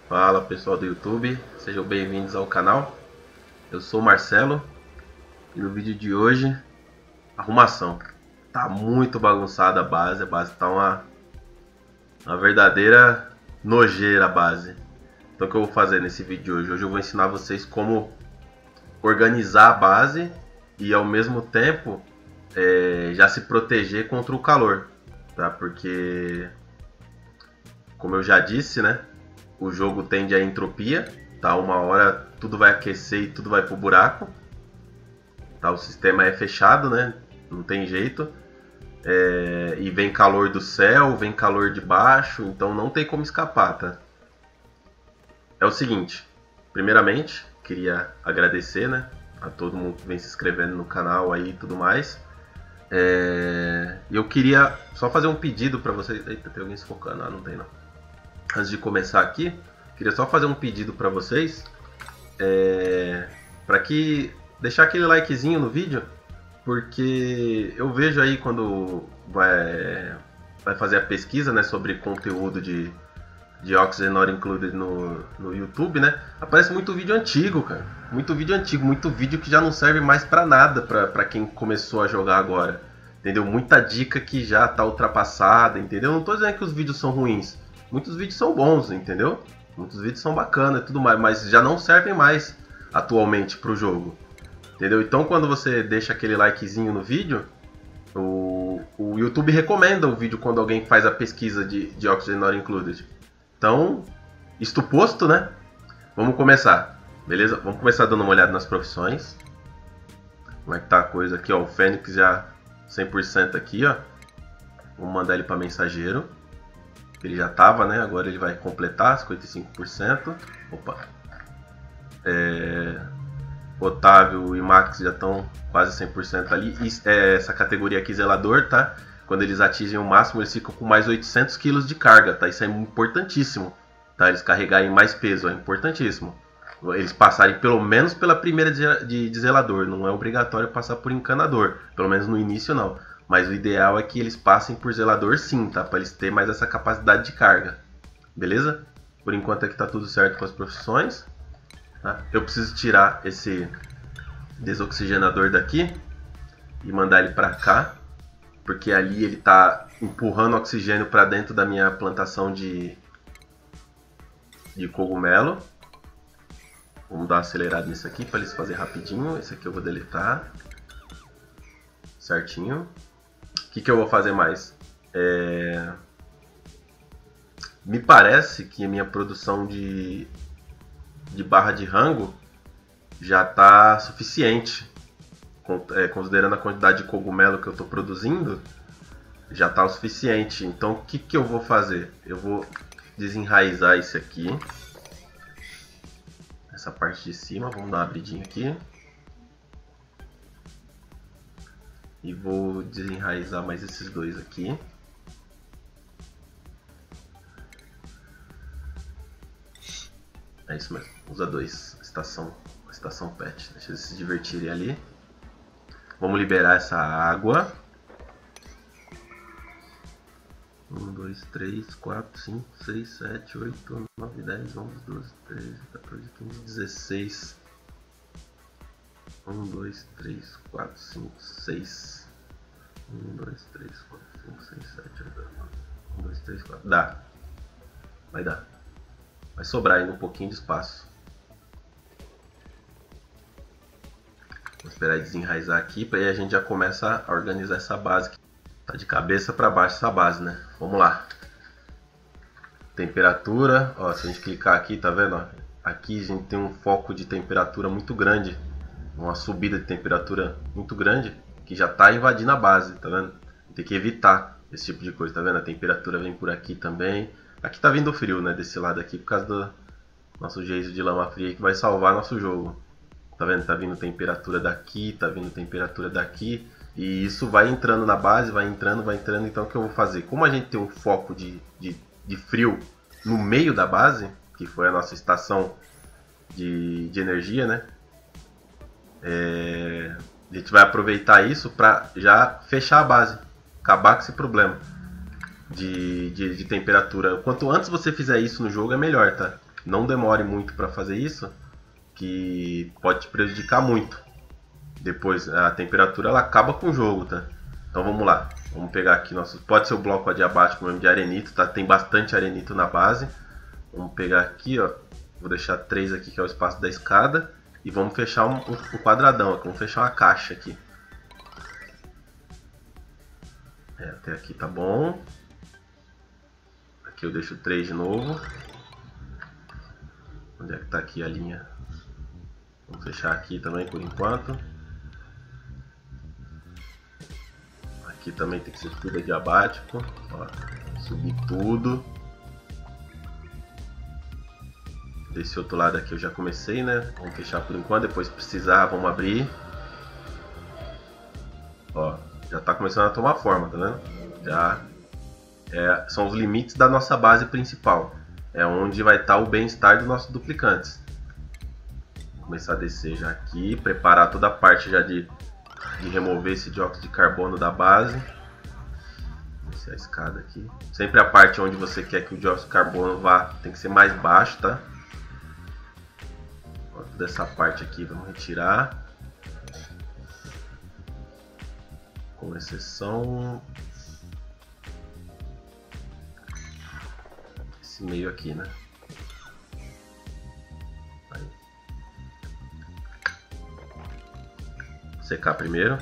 Fala pessoal do YouTube, sejam bem-vindos ao canal. Eu sou o Marcelo e no vídeo de hoje, arrumação. Tá muito bagunçada a base tá uma verdadeira nojeira a base. Então o que eu vou fazer nesse vídeo de hoje? Hoje eu vou ensinar vocês como organizar a base e ao mesmo tempo já se proteger contra o calor, tá? Porque, como eu já disse, né? O jogo tende à entropia, tá? Uma hora tudo vai aquecer e tudo vai pro buraco, tá? O sistema é fechado, né? Não tem jeito. E vem calor do céu, vem calor de baixo, então não tem como escapar, tá? É o seguinte, primeiramente, queria agradecer, né? A todo mundo que vem se inscrevendo no canal aí e tudo mais. Eu queria só fazer um pedido pra vocês. Eita, tem alguém se focando? Ah, não tem não. Antes de começar aqui, queria só fazer um pedido para vocês, para que deixar aquele likezinho no vídeo, porque eu vejo aí quando vai fazer a pesquisa, né, sobre conteúdo de Oxygen Not Included no YouTube, né, aparece muito vídeo antigo, cara, muito vídeo que já não serve mais para nada para quem começou a jogar agora, entendeu? Muita dica que já tá ultrapassada, entendeu? Não tô dizendo que os vídeos são ruins. Muitos vídeos são bons, entendeu? Muitos vídeos são bacanas e tudo mais, mas já não servem mais atualmente pro jogo, entendeu? Então quando você deixa aquele likezinho no vídeo, o YouTube recomenda o vídeo quando alguém faz a pesquisa de Oxygen Not Included. Então, isto posto, né? Vamos começar, beleza? Vamos começar dando uma olhada nas profissões. Como é que tá a coisa aqui, ó? O Fênix já 100% aqui, ó. Vamos mandar ele para mensageiro. Ele já estava, né? Agora ele vai completar 55%. Opa. Otávio e Max já estão quase 100% ali. E, essa categoria aqui, zelador, tá? Quando eles atingem o máximo, eles ficam com mais 800 kg de carga, tá? Isso é importantíssimo, tá? Eles carregarem mais peso, é importantíssimo. Eles passarem pelo menos pela primeira de zelador. Não é obrigatório passar por encanador. Pelo menos no início, não. Mas o ideal é que eles passem por zelador sim, tá? Para eles terem mais essa capacidade de carga. Beleza? Por enquanto aqui tá tudo certo com as profissões. Tá? Eu preciso tirar esse desoxigenador daqui e mandar ele para cá. Porque ali ele tá empurrando oxigênio para dentro da minha plantação de cogumelo. Vamos dar uma acelerada nisso aqui para eles fazerem rapidinho. Esse aqui eu vou deletar. Certinho. O que eu vou fazer mais? Me parece que a minha produção de barra de rango já está suficiente. Considerando a quantidade de cogumelo que eu estou produzindo, já está o suficiente. Então o que eu vou fazer? Eu vou desenraizar esse aqui. Essa parte de cima, vamos dar uma abridinha aqui. E vou desenraizar mais esses dois aqui. É isso mesmo, usa dois, estação pet. Deixa eles se divertirem ali. Vamos liberar essa água. 1, 2, 3, 4, 5, 6, 7, 8, 9, 10, 11, 12, 13, 14, 15, 16. 1, 2, 3, 4, 5, 6. 1, 2, 3, 4, 5, 6, 7, 8, 9. 1, 2, 3, 4. Dá. Vai dar. Vai sobrar ainda um pouquinho de espaço. Vou esperar ele desenraizar aqui para aí a gente já começa a organizar essa base. Tá de cabeça para baixo essa base, né? Vamos lá. Temperatura. Ó, se a gente clicar aqui, tá vendo? Ó? Aqui a gente tem um foco de temperatura muito grande. Uma subida de temperatura muito grande que já está invadindo a base, tá vendo? Tem que evitar esse tipo de coisa, tá vendo? A temperatura vem por aqui também. Aqui tá vindo frio, né? Desse lado aqui, por causa do nosso geyser de lama fria que vai salvar nosso jogo. Tá vendo? Tá vindo temperatura daqui, tá vindo temperatura daqui. E isso vai entrando na base, vai entrando. Então o que eu vou fazer? Como a gente tem um foco de frio no meio da base, que foi a nossa estação de energia, né? A gente vai aproveitar isso para já fechar a base, acabar com esse problema de temperatura. Quanto antes você fizer isso no jogo é melhor, tá? não demore muito para fazer isso, que pode te prejudicar muito. Depois a temperatura ela acaba com o jogo, tá? Então vamos lá, vamos pegar aqui nosso, pode ser o bloco adiabático mesmo de arenito, tá? Tem bastante arenito na base. Vamos pegar aqui, ó, vou deixar 3 aqui que é o espaço da escada e vamos fechar um quadradão aqui, vamos fechar uma caixa aqui. Até aqui tá bom. Aqui eu deixo 3 de novo. Onde é que tá aqui a linha? Vamos fechar aqui também por enquanto. Aqui também tem que ser tudo adiabático. Ó, subir tudo. Desse outro lado aqui eu já comecei, né? Vamos fechar por enquanto, depois se precisar vamos abrir. Ó, já tá começando a tomar forma, tá vendo? Já são os limites da nossa base principal. É onde vai estar o bem-estar dos nossos duplicantes. Vou começar a descer já aqui, preparar toda a parte já de remover esse dióxido de carbono da base. Descer a escada aqui. Sempre a parte onde você quer que o dióxido de carbono vá tem que ser mais baixo, tá? Toda essa parte aqui vamos retirar. Com exceção esse meio aqui, né? Aí. Secar primeiro.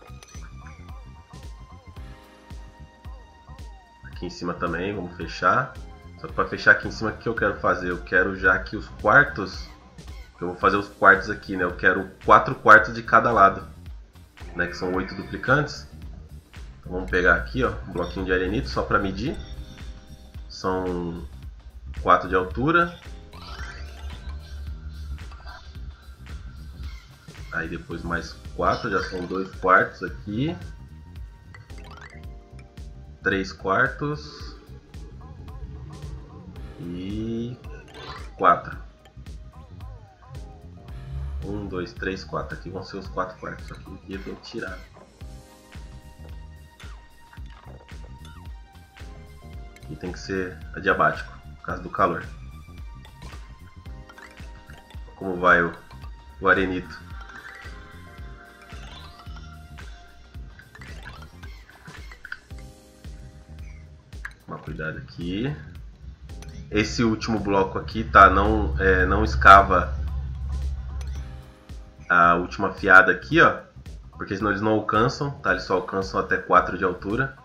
Aqui em cima também, vamos fechar. Só que para fechar aqui em cima, o que eu quero fazer? Eu quero já que os quartos, eu vou fazer os quartos aqui, né? Eu quero 4 quartos de cada lado, né? Que são 8 duplicantes. Então vamos pegar aqui, ó, um bloquinho de arenito só para medir. São 4 de altura. Aí depois mais 4, já são 2 quartos aqui. 3 quartos. E 4. 1, 2, 3, 4. Aqui vão ser os 4 quartos. Aqui eu tenho que tirar. Aqui tem que ser adiabático, por causa do calor. Como vai o arenito? Toma cuidado aqui. Esse último bloco aqui, tá? Não escava a última fiada aqui, ó, porque senão eles não alcançam, tá? Eles só alcançam até 4 de altura.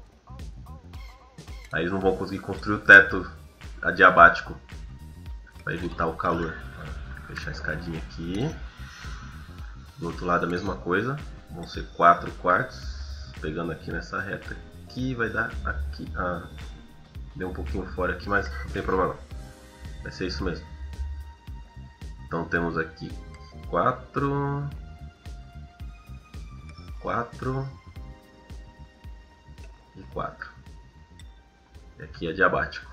Aí eles não vão conseguir construir o teto adiabático para evitar o calor. Vou fechar a escadinha aqui. Do outro lado a mesma coisa. Vão ser 4 quartos. Pegando aqui nessa reta aqui, vai dar aqui. Deu um pouquinho fora aqui, mas não tem problema. Vai ser isso mesmo. Então temos aqui 4 e 4. E aqui é diabático.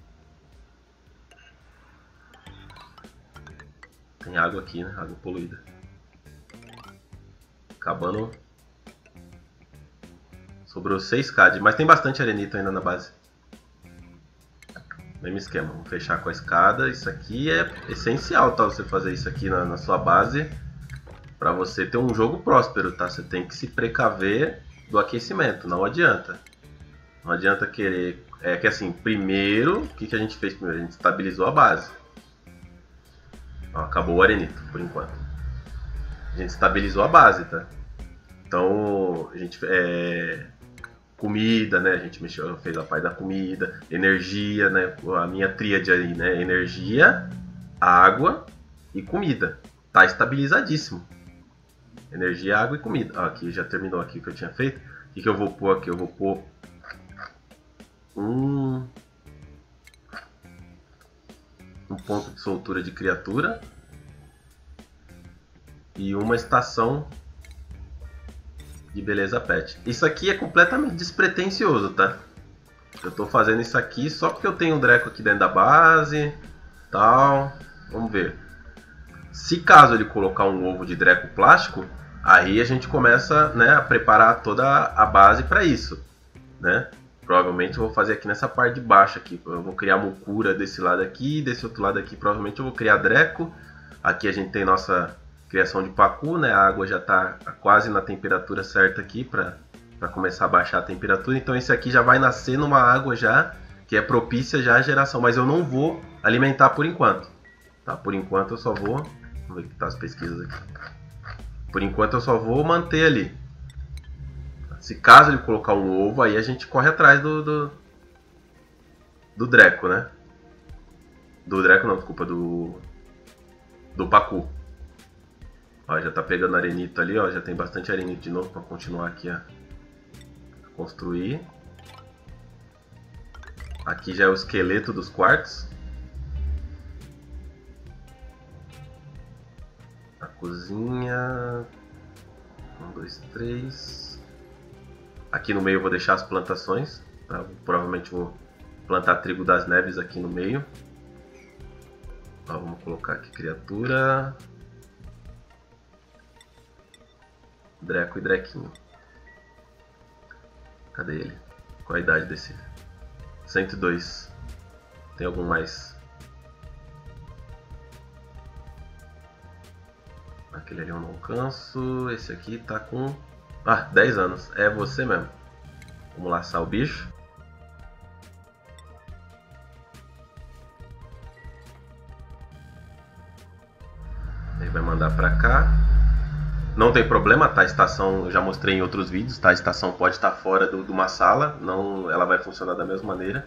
Tem água aqui, né? Água poluída. Acabando. Sobrou 6K, mas tem bastante arenito ainda na base. Mesmo esquema, vamos fechar com a escada. Isso aqui é essencial, tá? Você fazer isso aqui na sua base para você ter um jogo próspero, tá? Você tem que se precaver do aquecimento, não adianta. Não adianta querer... É que assim, primeiro, o que a gente fez primeiro? A gente estabilizou a base. Ó, acabou o arenito, por enquanto. A gente estabilizou a base, tá? Então, a gente... comida, né? A gente fez a parte da comida, energia, né? A minha tríade aí, né? Energia, água e comida. Tá estabilizadíssimo. Energia, água e comida. Aqui já terminou aqui o que eu tinha feito. O que eu vou pôr aqui? Eu vou pôr um ponto de soltura de criatura e uma estação de beleza pet. Isso aqui é completamente despretensioso, tá? Eu tô fazendo isso aqui só porque eu tenho um Dreco aqui dentro da base, tal. Vamos ver. Se caso ele colocar um ovo de Dreco plástico, aí a gente começa, né, a preparar toda a base para isso, né? Provavelmente eu vou fazer aqui nessa parte de baixo aqui. Eu vou criar mucura desse lado aqui, desse outro lado aqui provavelmente eu vou criar dreco. Aqui a gente tem nossa criação de pacu, né? A água já está quase na temperatura certa aqui para começar a baixar a temperatura. Então esse aqui já vai nascer numa água já que é propícia já à geração, mas eu não vou alimentar por enquanto. Tá? Por enquanto eu só vou... Vamos ver o que tá as pesquisas aqui. Por enquanto eu só vou manter ali. Se caso ele colocar um ovo, aí a gente corre atrás do dreco, né? Do dreco não, desculpa, do pacu. Ó, já tá pegando arenito ali, ó, já tem bastante arenito de novo para continuar aqui a construir. Aqui já é o esqueleto dos quartos. A cozinha. 1, 2, 3. Aqui no meio eu vou deixar as plantações. Tá? Provavelmente vou plantar trigo das neves aqui no meio. Ó, vamos colocar aqui criatura. Dreco e Drequinho. Cadê ele? Qual a idade desse? 102. Tem algum mais? Aquele ali eu não alcanço. Esse aqui tá com... 10 anos. É você mesmo. Vamos laçar o bicho. Ele vai mandar pra cá. Não tem problema, tá? A estação, eu já mostrei em outros vídeos, tá? A estação pode estar fora de uma sala, não, ela vai funcionar da mesma maneira.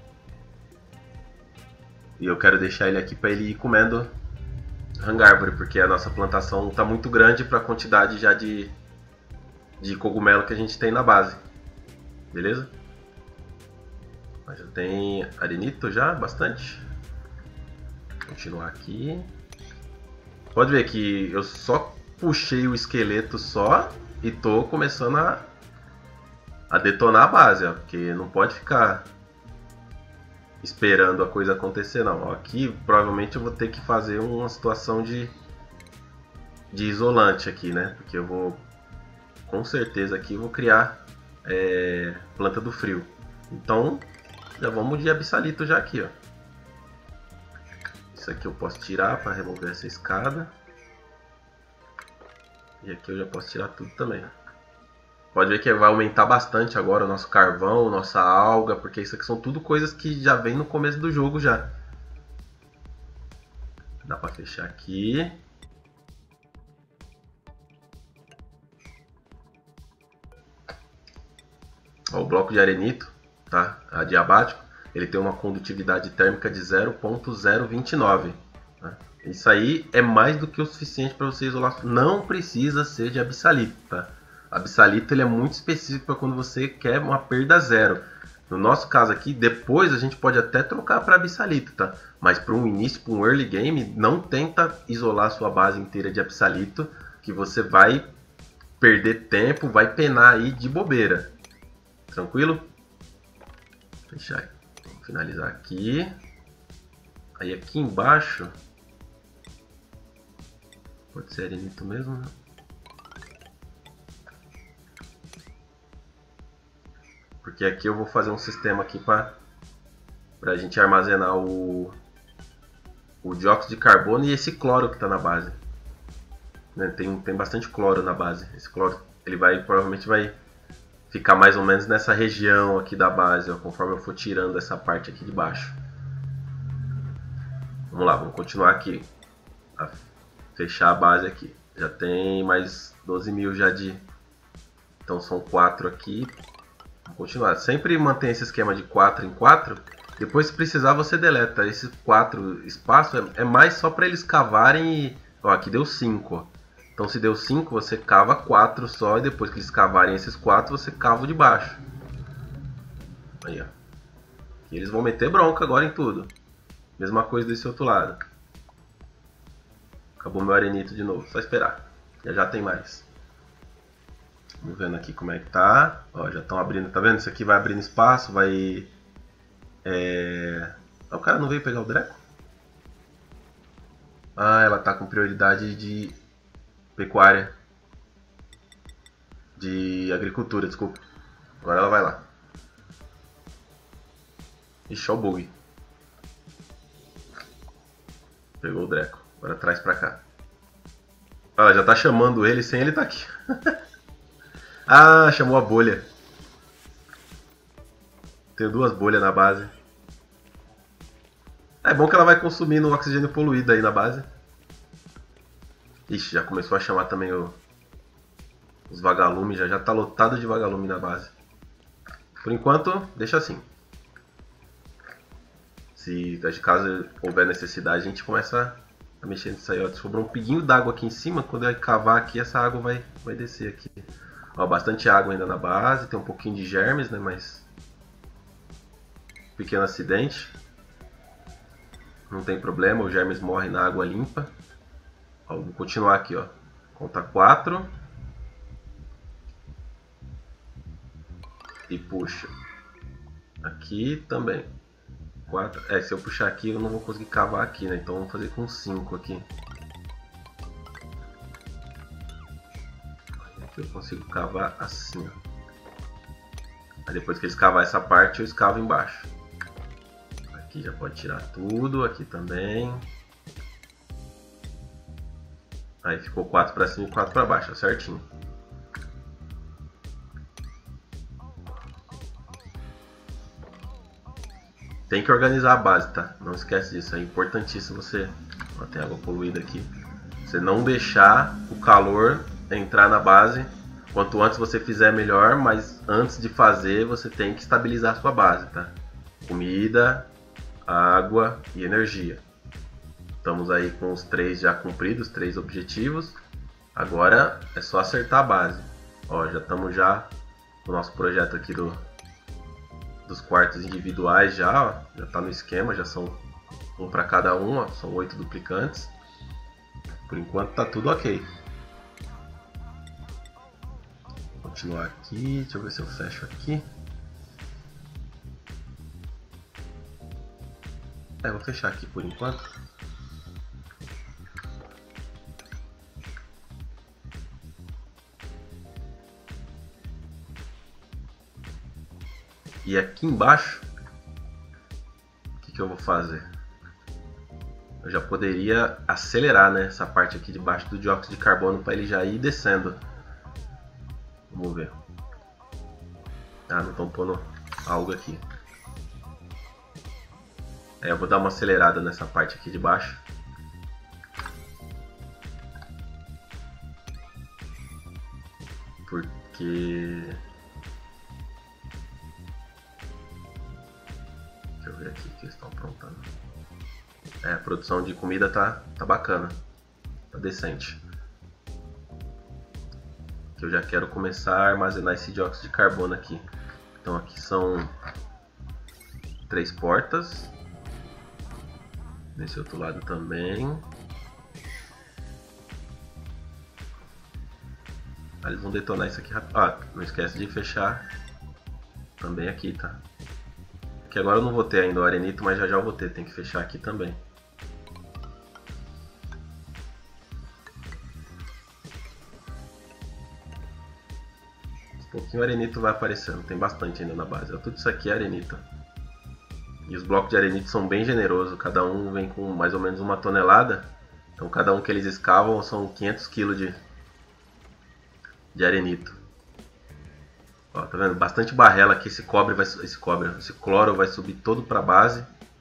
E eu quero deixar ele aqui para ele ir comendo hangárvore, porque a nossa plantação está muito grande para a quantidade já de cogumelo que a gente tem na base. Beleza? Já tem arenito já, bastante. Vou continuar aqui. Pode ver que eu só puxei o esqueleto só e tô começando a detonar a base, ó, porque não pode ficar esperando a coisa acontecer não. Ó, aqui provavelmente eu vou ter que fazer uma situação de isolante aqui, né? Porque eu vou, com certeza aqui eu vou criar planta do frio. Então já vamos de abissalito já aqui, ó. Isso aqui eu posso tirar para remover essa escada. E aqui eu já posso tirar tudo também. Pode ver que vai aumentar bastante agora o nosso carvão, nossa alga, porque isso aqui são tudo coisas que já vem no começo do jogo já. Dá para fechar aqui. Ó, o bloco de arenito, tá? Adiabático, ele tem uma condutividade térmica de 0.029. Tá? Isso aí é mais do que o suficiente para você isolar. Não precisa ser de abissalito, tá? Abissalito ele é muito específico para quando você quer uma perda zero. No nosso caso aqui, depois a gente pode até trocar para abissalito, tá? Mas para um início, para um early game, não tenta isolar a sua base inteira de abissalito, que você vai perder tempo, vai penar aí de bobeira. Tranquilo? Fechar. Vamos finalizar aqui. Aí aqui embaixo pode ser arenito mesmo, né? Porque aqui eu vou fazer um sistema aqui para a gente armazenar o dióxido de carbono e esse cloro que está na base. Né? Tem bastante cloro na base. Esse cloro ele provavelmente vai ficar mais ou menos nessa região aqui da base, ó, conforme eu for tirando essa parte aqui de baixo. Vamos lá, vamos continuar aqui. A fechar a base aqui. Já tem mais 12 mil já de... Então são 4 aqui. Vamos continuar. Sempre mantém esse esquema de 4 em 4. Depois, se precisar, você deleta. Esses 4 espaços é mais só para eles cavarem e... Ó, aqui deu 5. Então, se deu 5, você cava 4 só. E depois que eles cavarem esses 4, você cava o de baixo. Aí, ó. E eles vão meter bronca agora em tudo. Mesma coisa desse outro lado. Acabou meu arenito de novo. Só esperar. Já tem mais. Vamos vendo aqui como é que tá. Ó, já estão abrindo. Tá vendo? Isso aqui vai abrindo espaço. Vai... O cara não veio pegar o Dreco? Ah, ela tá com prioridade de pecuária. De agricultura, desculpa. Agora ela vai lá. Ixi, olha o bug. Pegou o Dreco. Agora traz pra cá. Olha, já tá chamando ele sem ele tá aqui. Ah, chamou a bolha. Tenho 2 bolhas na base. É bom que ela vai consumindo o oxigênio poluído aí na base. Ixi, já começou a chamar também os vagalumes. Já tá lotado de vagalume na base. Por enquanto, deixa assim. Se caso houver necessidade, a gente começa a mexer nisso aí. Ó, sobrou um pinguinho d'água aqui em cima. Quando eu cavar aqui, essa água vai descer aqui. Ó, bastante água ainda na base. Tem um pouquinho de germes, né? Mas pequeno acidente. Não tem problema, os germes morrem na água limpa. Ó, vou continuar aqui, ó. Conta 4. E puxa. Aqui também. 4. É, se eu puxar aqui eu não vou conseguir cavar aqui, né? Então vamos fazer com 5 aqui. Aqui eu consigo cavar assim, ó. Aí depois que eles cavar essa parte, eu escavo embaixo. Aqui já pode tirar tudo, aqui também. Aí ficou 4 para cima e 4 para baixo, certinho. Tem que organizar a base, tá? Não esquece disso, é importantíssimo você... Ó, tem água poluída aqui. Você não deixar o calor entrar na base. Quanto antes você fizer, melhor, mas antes de fazer, você tem que estabilizar a sua base, tá? Comida, água e energia. Estamos aí com os 3 já cumpridos, 3 objetivos. Agora é só acertar a base. Ó, já estamos já no nosso projeto aqui dos quartos individuais já, ó. Já tá no esquema, já são um para cada um, ó. São 8 duplicantes. Por enquanto tá tudo ok. Vou continuar aqui, deixa eu ver se eu fecho aqui. Vou fechar aqui por enquanto. E aqui embaixo, o que eu vou fazer? Eu já poderia acelerar, né, essa parte aqui de baixo do dióxido de carbono para ele já ir descendo. Vamos ver. Ah, não estão pondo algo aqui. Eu vou dar uma acelerada nessa parte aqui de baixo. Porque... Deixa eu ver aqui o que eles estão aprontando. A produção de comida tá bacana. Tá decente. Eu já quero começar a armazenar esse dióxido de carbono aqui. Então aqui são 3 portas. Desse outro lado também. Eles vão detonar isso aqui rápido. Ah, não esquece de fechar também aqui, tá? Que agora eu não vou ter ainda o arenito, mas já eu vou ter. Tem que fechar aqui também. Um pouquinho o arenito vai aparecendo. Tem bastante ainda na base. Tudo isso aqui é arenito. E os blocos de arenito são bem generosos. Cada um vem com mais ou menos 1 tonelada. Então cada um que eles escavam são 500 kg de arenito. Ó, tá vendo? Bastante barrela aqui. Esse cloro vai subir todo para a base.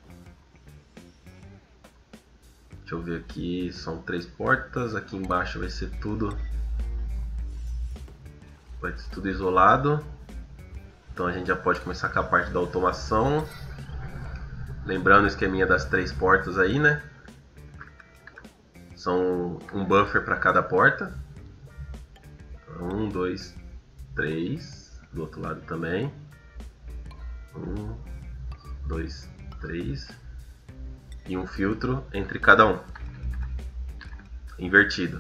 Deixa eu ver aqui. São 3 portas. Aqui embaixo vai ser tudo. Vai ser tudo isolado. Então a gente já pode começar com a parte da automação. Lembrando o esqueminha das 3 portas aí, né? São um buffer para cada porta. 1, 2, 3. Do outro lado também. 1, 2, 3. E um filtro entre cada um. Invertido.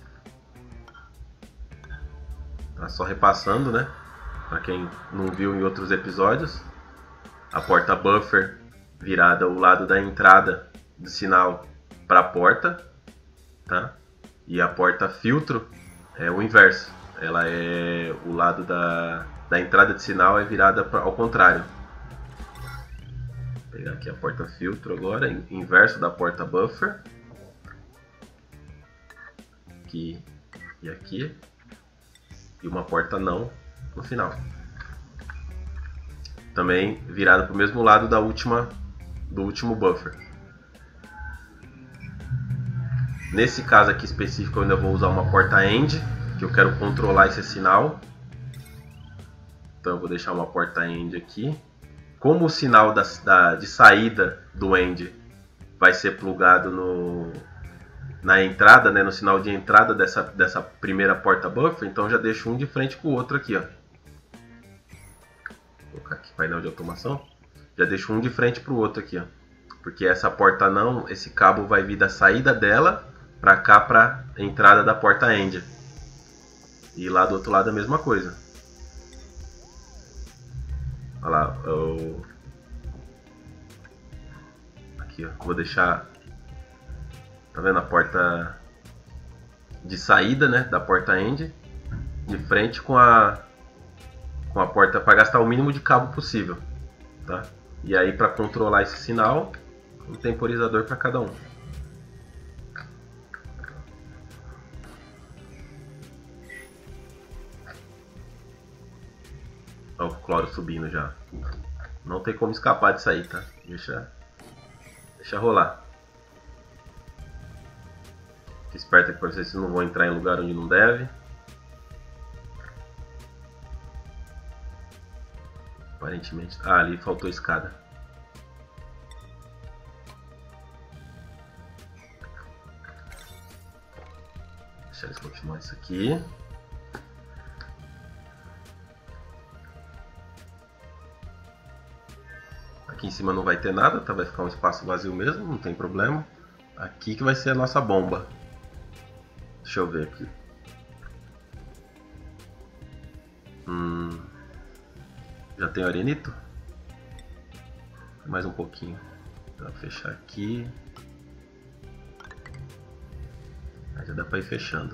Tá só repassando, né? Para quem não viu em outros episódios. A porta buffer virada ao lado da entrada do sinal para a porta, tá? E a porta filtro é o inverso. Ela é o lado da entrada de sinal é virada ao contrário. pegar aqui a porta filtro agora, inverso da porta buffer. Aqui e aqui. E uma porta não no final. Também virado para o mesmo lado do último buffer. Nesse caso aqui específico eu ainda vou usar uma porta end, que eu quero controlar esse sinal. Então eu vou deixar uma porta end aqui. Como o sinal de saída do end vai ser plugado na entrada, né, no sinal de entrada dessa primeira porta buffer, então eu já deixo um de frente com o outro aqui, ó. Vou colocar aqui painel de automação. Já deixo um de frente para o outro aqui, ó. Porque essa porta não, esse cabo vai vir da saída dela para cá, para a entrada da porta end. E lá do outro lado a mesma coisa. Olha lá, aqui, ó, vou deixar, tá vendo a porta de saída, né, da porta end, de frente com a porta, para gastar o mínimo de cabo possível, tá? E aí para controlar esse sinal, um temporizador para cada um. Olha o cloro subindo já. Não tem como escapar disso aí, tá? Deixa rolar. Fique esperto aqui para vocês não vão entrar em lugar onde não deve. Aparentemente. Ah, ali faltou escada. Deixa eles continuar isso aqui. Aqui em cima não vai ter nada, tá? Vai ficar um espaço vazio mesmo, não tem problema. Aqui que vai ser a nossa bomba. Deixa eu ver aqui. Já tem arenito? Mais um pouquinho. Vou fechar aqui. Aí já dá para ir fechando.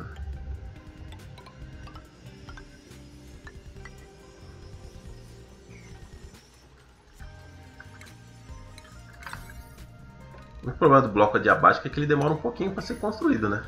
O problema do bloco adiabático é que ele demora um pouquinho para ser construído, né?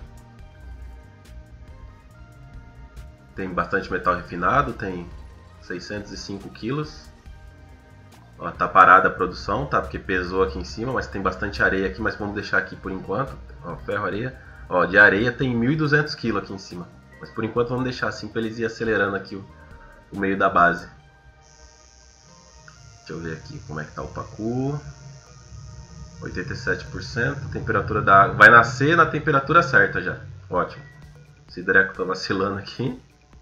Tem bastante metal refinado, tem 605 quilos. Ó, tá parada a produção, tá? Porque pesou aqui em cima, mas tem bastante areia aqui, mas vamos deixar aqui por enquanto. Ó, ferro, areia. Ó, de areia tem 1.200 kg aqui em cima. Mas por enquanto vamos deixar assim para eles ir acelerando aqui o meio da base. Deixa eu ver aqui como é que tá o pacu. 87%, temperatura da água. Vai nascer na temperatura certa já. Ótimo. Esse Dreco tá vacilando aqui.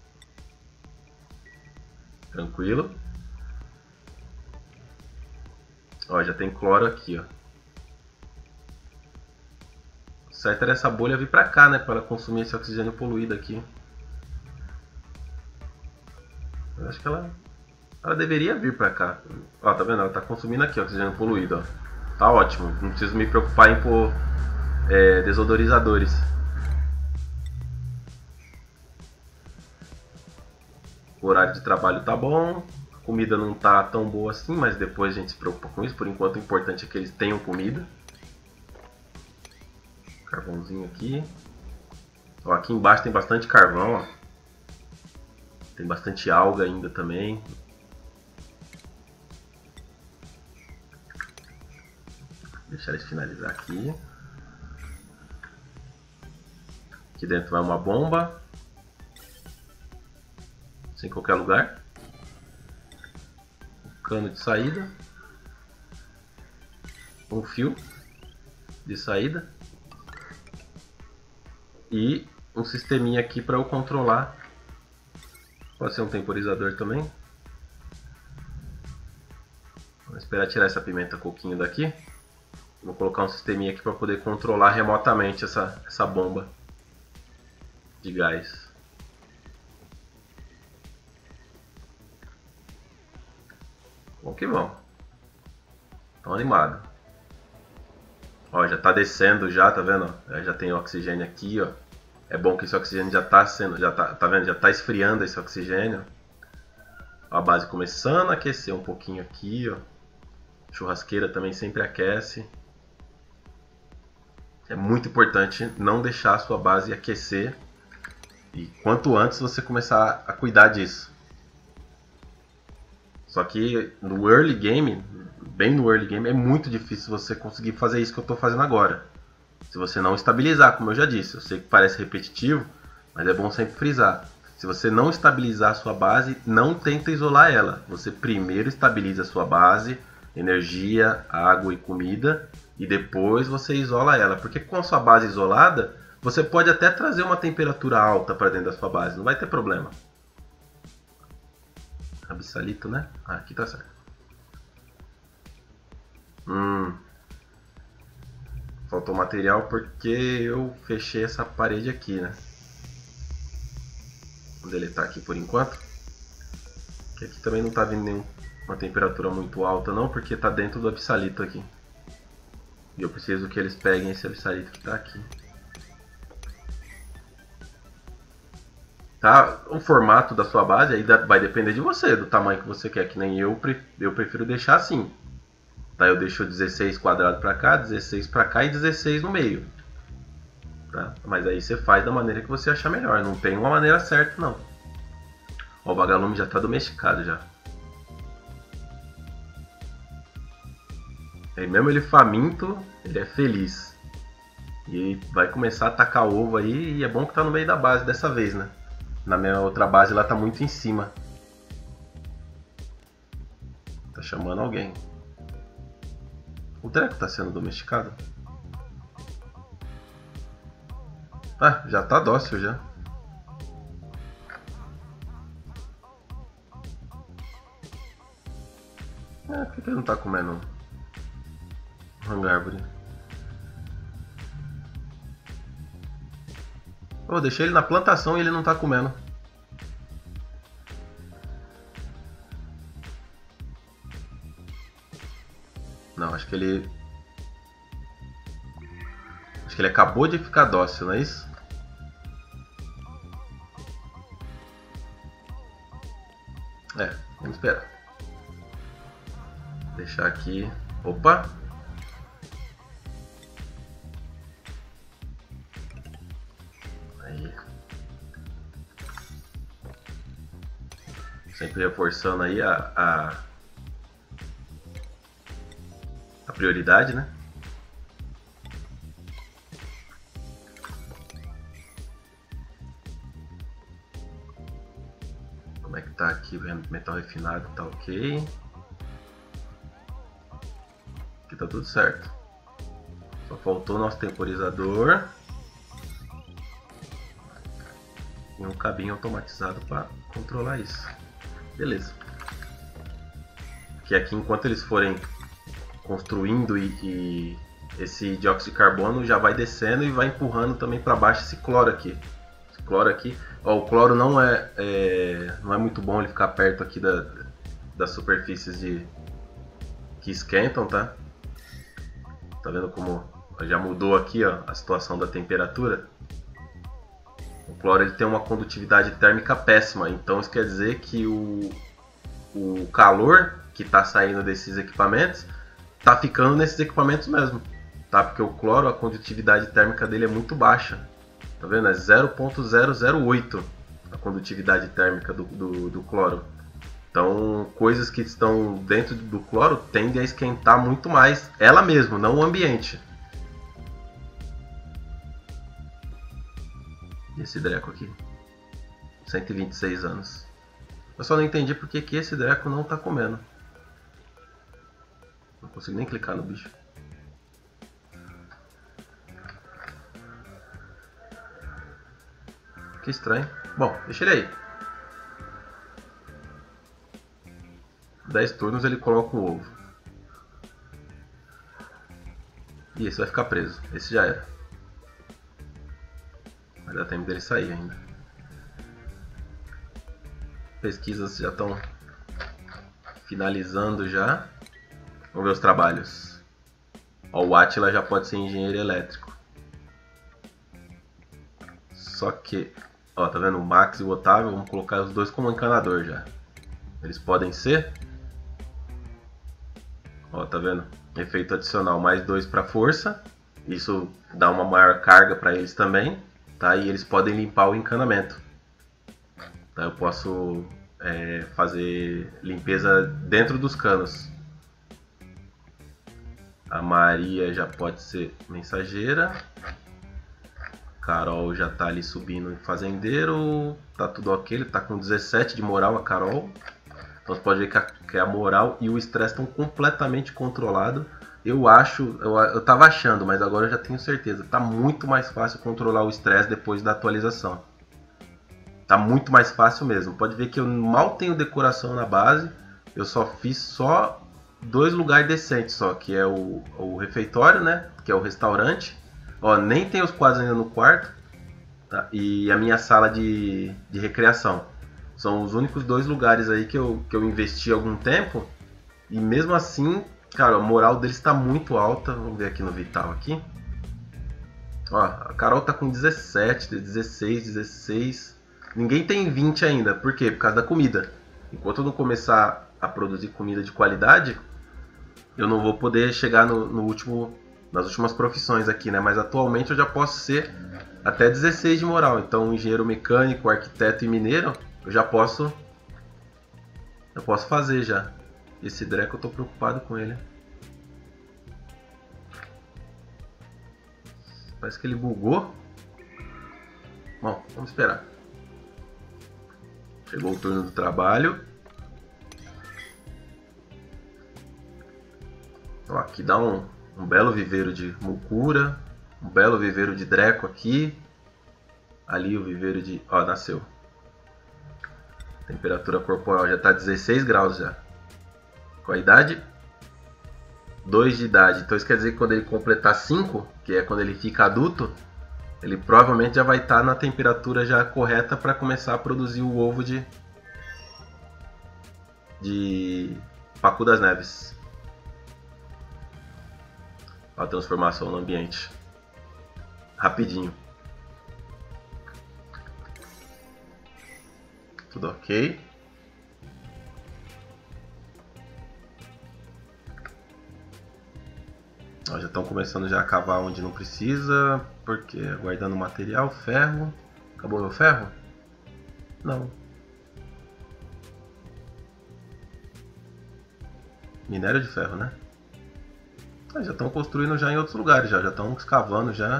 Tranquilo. Ó, já tem cloro aqui, ó. O certo era essa bolha vir pra cá, né? Para ela consumir esse oxigênio poluído aqui. Eu acho que ela deveria vir pra cá. Ó, tá vendo? Ela tá consumindo aqui oxigênio poluído, ó. Tá ótimo. Não preciso me preocupar em pôr desodorizadores. O horário de trabalho tá bom. A comida não tá tão boa assim, mas depois a gente se preocupa com isso. Por enquanto o importante é que eles tenham comida. Carvãozinho aqui. Ó, aqui embaixo tem bastante carvão, ó. Tem bastante alga ainda também. Deixar eles finalizar aqui. Aqui dentro vai uma bomba. Em qualquer lugar. Um cano de saída. Um fio de saída. E um sisteminha aqui para eu controlar. Pode ser um temporizador também. Vou esperar tirar essa pimenta coquinho daqui. Vou colocar um sisteminha aqui para poder controlar remotamente essa bomba de gás. Bom que bom. Tão animado. Ó, já tá descendo já, tá vendo? Já tem oxigênio aqui, ó. É bom que esse oxigênio já tá sendo, tá vendo? Já tá esfriando esse oxigênio. Ó, a base começando a aquecer um pouquinho aqui, ó. Churrasqueira também sempre aquece. É muito importante não deixar a sua base aquecer. E quanto antes você começar a cuidar disso. Só que no early game, bem no early game, é muito difícil você conseguir fazer isso que eu estou fazendo agora. Se você não estabilizar, como eu já disse. Eu sei que parece repetitivo, mas é bom sempre frisar. Se você não estabilizar a sua base, não tenta isolar ela. Você primeiro estabiliza a sua base, energia, água e comida, e depois você isola ela. Porque com a sua base isolada, você pode até trazer uma temperatura alta para dentro da sua base, não vai ter problema. Absalito, né? Ah, aqui tá certo. Faltou material porque eu fechei essa parede aqui, né? Vou deletar aqui por enquanto. Que aqui também não tá vindo nenhuma temperatura muito alta não, porque tá dentro do absalito aqui. E eu preciso que eles peguem esse absalito que tá aqui. Tá? O formato da sua base aí vai depender de você, do tamanho que você quer, que nem eu prefiro deixar assim. Tá? Eu deixo 16 quadrado para cá, 16 para cá e 16 no meio. Tá? Mas aí você faz da maneira que você achar melhor, não tem uma maneira certa não. Ó, o vagalume já está domesticado já. Aí mesmo ele faminto, ele é feliz. E vai começar a atacar ovo aí, e é bom que tá no meio da base dessa vez, né? Na minha outra base ela tá muito em cima. Tá chamando alguém. O Dreco tá sendo domesticado? Ah, já tá dócil já. Por que ele não tá comendo hangárvore? Eu deixei ele na plantação e ele não tá comendo. Não, acho que ele acabou de ficar dócil, não é isso? Vamos esperar. Deixar aqui. Opa! Aí. Sempre reforçando aí a prioridade, né? Como é que tá aqui? Metal refinado tá ok. Aqui tá tudo certo. Só faltou o nosso temporizador. E um cabinho automatizado para controlar isso. Beleza. Que aqui enquanto eles forem construindo e esse dióxido de carbono já vai descendo e vai empurrando também para baixo esse cloro aqui. Esse cloro aqui, ó, o cloro não é muito bom ele ficar perto aqui das superfícies que esquentam, tá? Tá vendo como já mudou aqui, ó, a situação da temperatura? O cloro ele tem uma condutividade térmica péssima, então isso quer dizer que o calor que está saindo desses equipamentos está ficando nesses equipamentos mesmo, tá? Porque o cloro, a condutividade térmica dele é muito baixa, tá vendo? É 0,008 a condutividade térmica do cloro. Então, coisas que estão dentro do cloro tendem a esquentar muito mais ela mesma, não o ambiente. E esse Dreco aqui, 126 anos. Eu só não entendi porque que esse Dreco não tá comendo. Não consigo nem clicar no bicho. Que estranho. Bom, deixa ele aí. 10 turnos ele coloca um ovo. E esse vai ficar preso. Esse já era. Vai dar tempo dele sair ainda. Pesquisas já estão finalizando já. Vamos ver os trabalhos. Ó, o Átila já pode ser engenheiro elétrico. Só que, ó, tá vendo o Max e o Otávio? Vamos colocar os dois como encanador já. Eles podem ser. Ó, tá vendo? Efeito adicional, mais 2 para força. Isso dá uma maior carga para eles também, tá? E eles podem limpar o encanamento. Tá? Eu posso fazer limpeza dentro dos canos. A Maria já pode ser mensageira. Carol já tá ali subindo em fazendeiro. Tá tudo ok, ele tá com 17 de moral a Carol. Então você pode ver que a moral e o estresse estão completamente controlados. Eu tava achando, mas agora eu já tenho certeza. Tá muito mais fácil controlar o estresse depois da atualização. Tá muito mais fácil mesmo. Pode ver que eu mal tenho decoração na base. Eu só fiz 2 lugares decentes só, que é o refeitório, né? Que é o restaurante. Ó, nem tem os quadros ainda no quarto. Tá? E a minha sala de recreação. São os únicos 2 lugares aí que eu investi algum tempo. E mesmo assim, cara, a moral deles está muito alta. Vamos ver aqui no Vital aqui. Ó, a Carol tá com 17, 16, 16. Ninguém tem 20 ainda. Por quê? Por causa da comida. Enquanto eu não começar a produzir comida de qualidade, eu não vou poder chegar nas últimas profissões aqui, né? Mas atualmente eu já posso ser até 16 de moral. Então, engenheiro mecânico, arquiteto e mineiro, eu posso fazer já. Esse Dreco eu tô preocupado com ele. Parece que ele bugou. Bom, vamos esperar. Chegou o turno do trabalho. Ó, aqui dá um belo viveiro de mucura. Um belo viveiro de Dreco aqui. Ali o viveiro de... Ó, nasceu. Temperatura corporal já está 16 graus já. Com a idade? 2 de idade. Então isso quer dizer que quando ele completar 5, que é quando ele fica adulto, ele provavelmente já vai estar na temperatura já correta para começar a produzir o ovo de Pacu das Neves. Ó, a transformação no ambiente. Rapidinho. Tudo ok. Ó, já estão começando já a cavar onde não precisa. Porque aguardando material, ferro. Acabou meu ferro? Não. Minério de ferro, né? Ah, já estão construindo já em outros lugares, já estão escavando já.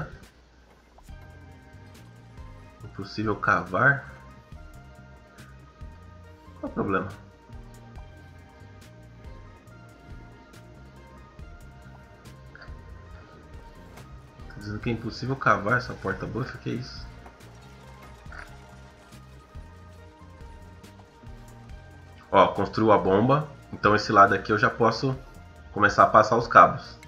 Impossível cavar. Qual é o problema? Tá dizendo que é impossível cavar essa porta buff? Que é isso? Ó, construiu a bomba. Então esse lado aqui eu já posso começar a passar os cabos.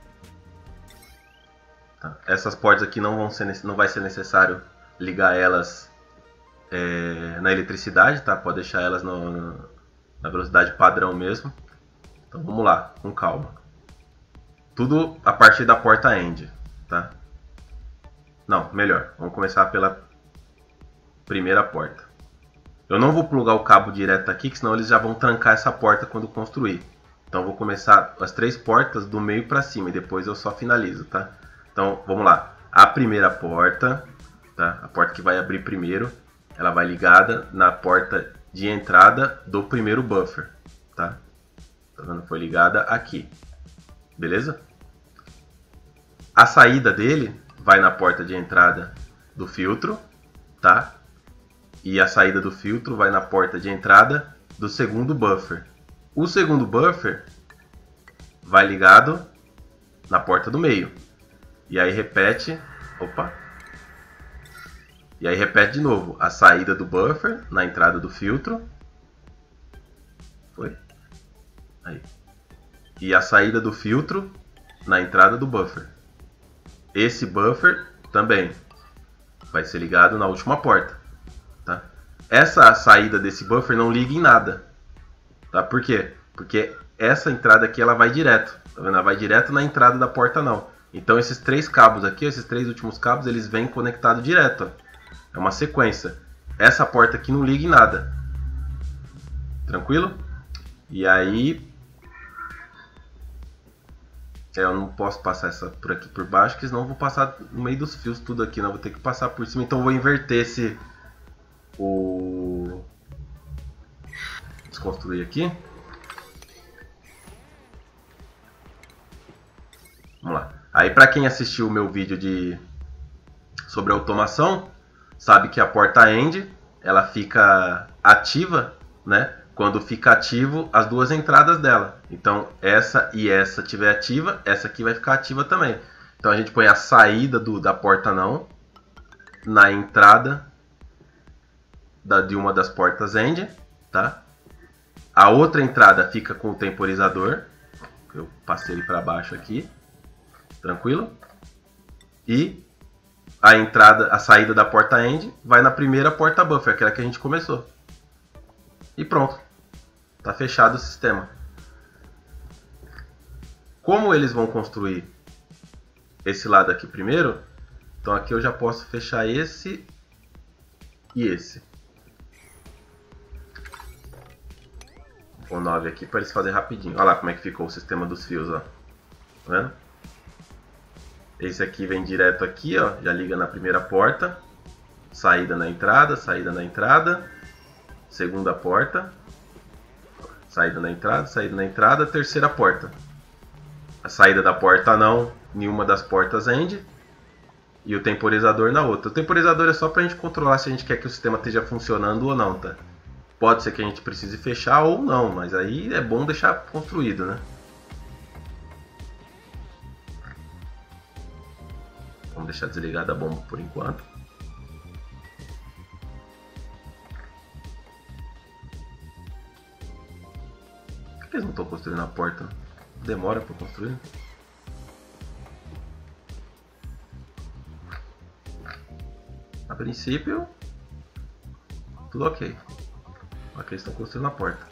Tá. Essas portas aqui não vai ser necessário ligar elas na eletricidade, tá? Pode deixar elas na velocidade padrão mesmo. Então vamos lá, com calma. Tudo a partir da porta end, tá? Não, melhor. Vamos começar pela primeira porta. Eu não vou plugar o cabo direto aqui, que senão eles já vão trancar essa porta quando construir. Então vou começar as 3 portas do meio para cima e depois eu só finalizo, tá? Então vamos lá. A primeira porta, tá? A porta que vai abrir primeiro, ela vai ligada na porta de entrada do primeiro buffer, tá? Tá vendo? Foi ligada aqui, beleza? A saída dele vai na porta de entrada do filtro, tá? E a saída do filtro vai na porta de entrada do segundo buffer. O segundo buffer vai ligado na porta do meio. E aí repete, e aí repete de novo a saída do buffer na entrada do filtro. Foi? Aí. E a saída do filtro na entrada do buffer. Esse buffer também vai ser ligado na última porta. Tá? Essa saída desse buffer não liga em nada. Tá? Por quê? Porque essa entrada aqui ela vai direto. Tá vendo? Ela vai direto na entrada da porta não. Então esses 3 cabos aqui, esses 3 últimos cabos, eles vêm conectados direto. Ó. É uma sequência. Essa porta aqui não liga em nada. Tranquilo? E aí Eu não posso passar essa por aqui por baixo, que senão eu vou passar no meio dos fios tudo aqui, não vou ter que passar por cima. Então eu vou inverter esse... Desconstruir aqui. Vamos lá. Aí para quem assistiu o meu vídeo sobre automação, sabe que a porta end, ela fica ativa, né? Quando fica ativo as duas entradas dela. Então essa e essa estiver ativa, essa aqui vai ficar ativa também. Então a gente põe a saída da porta não na entrada de uma das portas end, tá? A outra entrada fica com o temporizador. Eu passei ele para baixo aqui, tranquilo? E a saída da porta end vai na primeira porta buffer, aquela que a gente começou. E pronto. Tá fechado o sistema. Como eles vão construir esse lado aqui primeiro, então aqui eu já posso fechar esse e esse. Vou pôr 9 aqui para eles fazerem rapidinho. Olha lá como é que ficou o sistema dos fios, ó. Tá vendo? Esse aqui vem direto aqui, ó, já liga na primeira porta. Saída na entrada, segunda porta. Saída na entrada, terceira porta. A saída da porta não em uma das portas end e o temporizador na outra. O temporizador é só para a gente controlar se a gente quer que o sistema esteja funcionando ou não, tá? Pode ser que a gente precise fechar ou não, mas aí é bom deixar construído, né? Vamos deixar desligada a bomba por enquanto. Por que eles não estão construindo a porta? Demora para construir. A princípio, tudo ok. Aqui eles estão construindo a porta.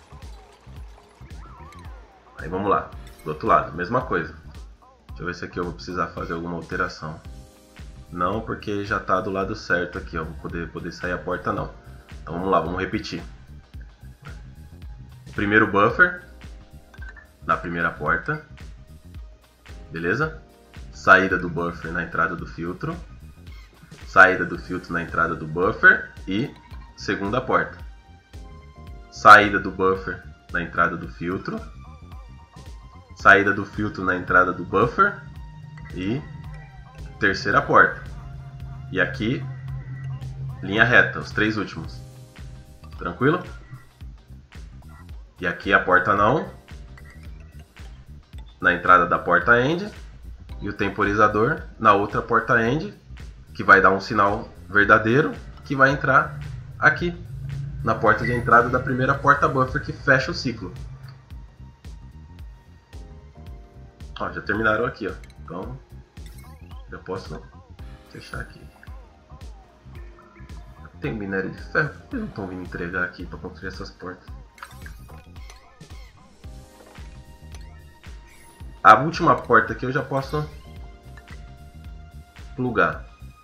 Aí vamos lá. Do outro lado, mesma coisa. Deixa eu ver se aqui eu vou precisar fazer alguma alteração. Não, porque já está do lado certo aqui, ó. Vou poder sair a porta não. Então vamos lá, vamos repetir. Primeiro buffer na primeira porta. Beleza? Saída do buffer na entrada do filtro. Saída do filtro na entrada do buffer e segunda porta. Saída do buffer na entrada do filtro. Saída do filtro na entrada do buffer e terceira porta. E aqui, linha reta, os três últimos. Tranquilo? E aqui a porta não, na entrada da porta end, e o temporizador na outra porta end, que vai dar um sinal verdadeiro, que vai entrar aqui, na porta de entrada da primeira porta buffer, que fecha o ciclo. Ó, já terminaram aqui, ó. Então, já posso fechar aqui. Tem minério de ferro? Por que eles não estão vindo entregar aqui para construir essas portas? A última porta aqui eu já posso plugar.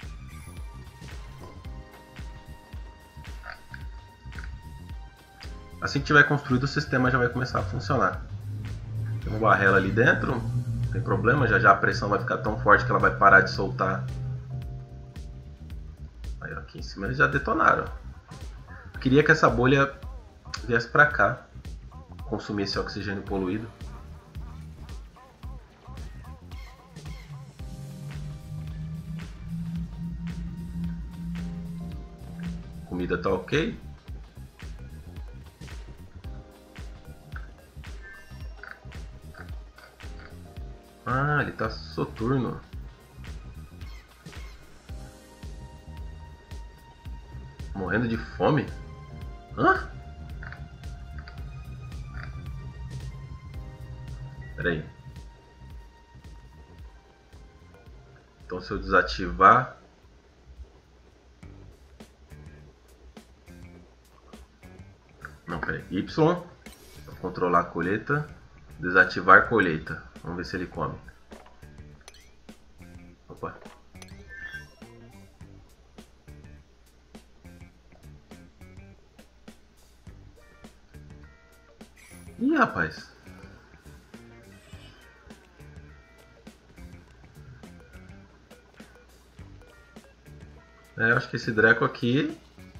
Assim que tiver construído, o sistema já vai começar a funcionar. Tem uma barrela ali dentro, não tem problema, já a pressão vai ficar tão forte que ela vai parar de soltar. Aí aqui em cima eles já detonaram. Eu queria que essa bolha viesse para cá, consumir esse oxigênio poluído. A comida tá ok. Ah, ele tá soturno. Morrendo de fome? Hã? Pera aí. Então se eu desativar... Não, pera aí. Y. Vou controlar a colheita. Desativar colheita. Vamos ver se ele come. Opa. Ih, rapaz. É, eu acho que esse Draco aqui...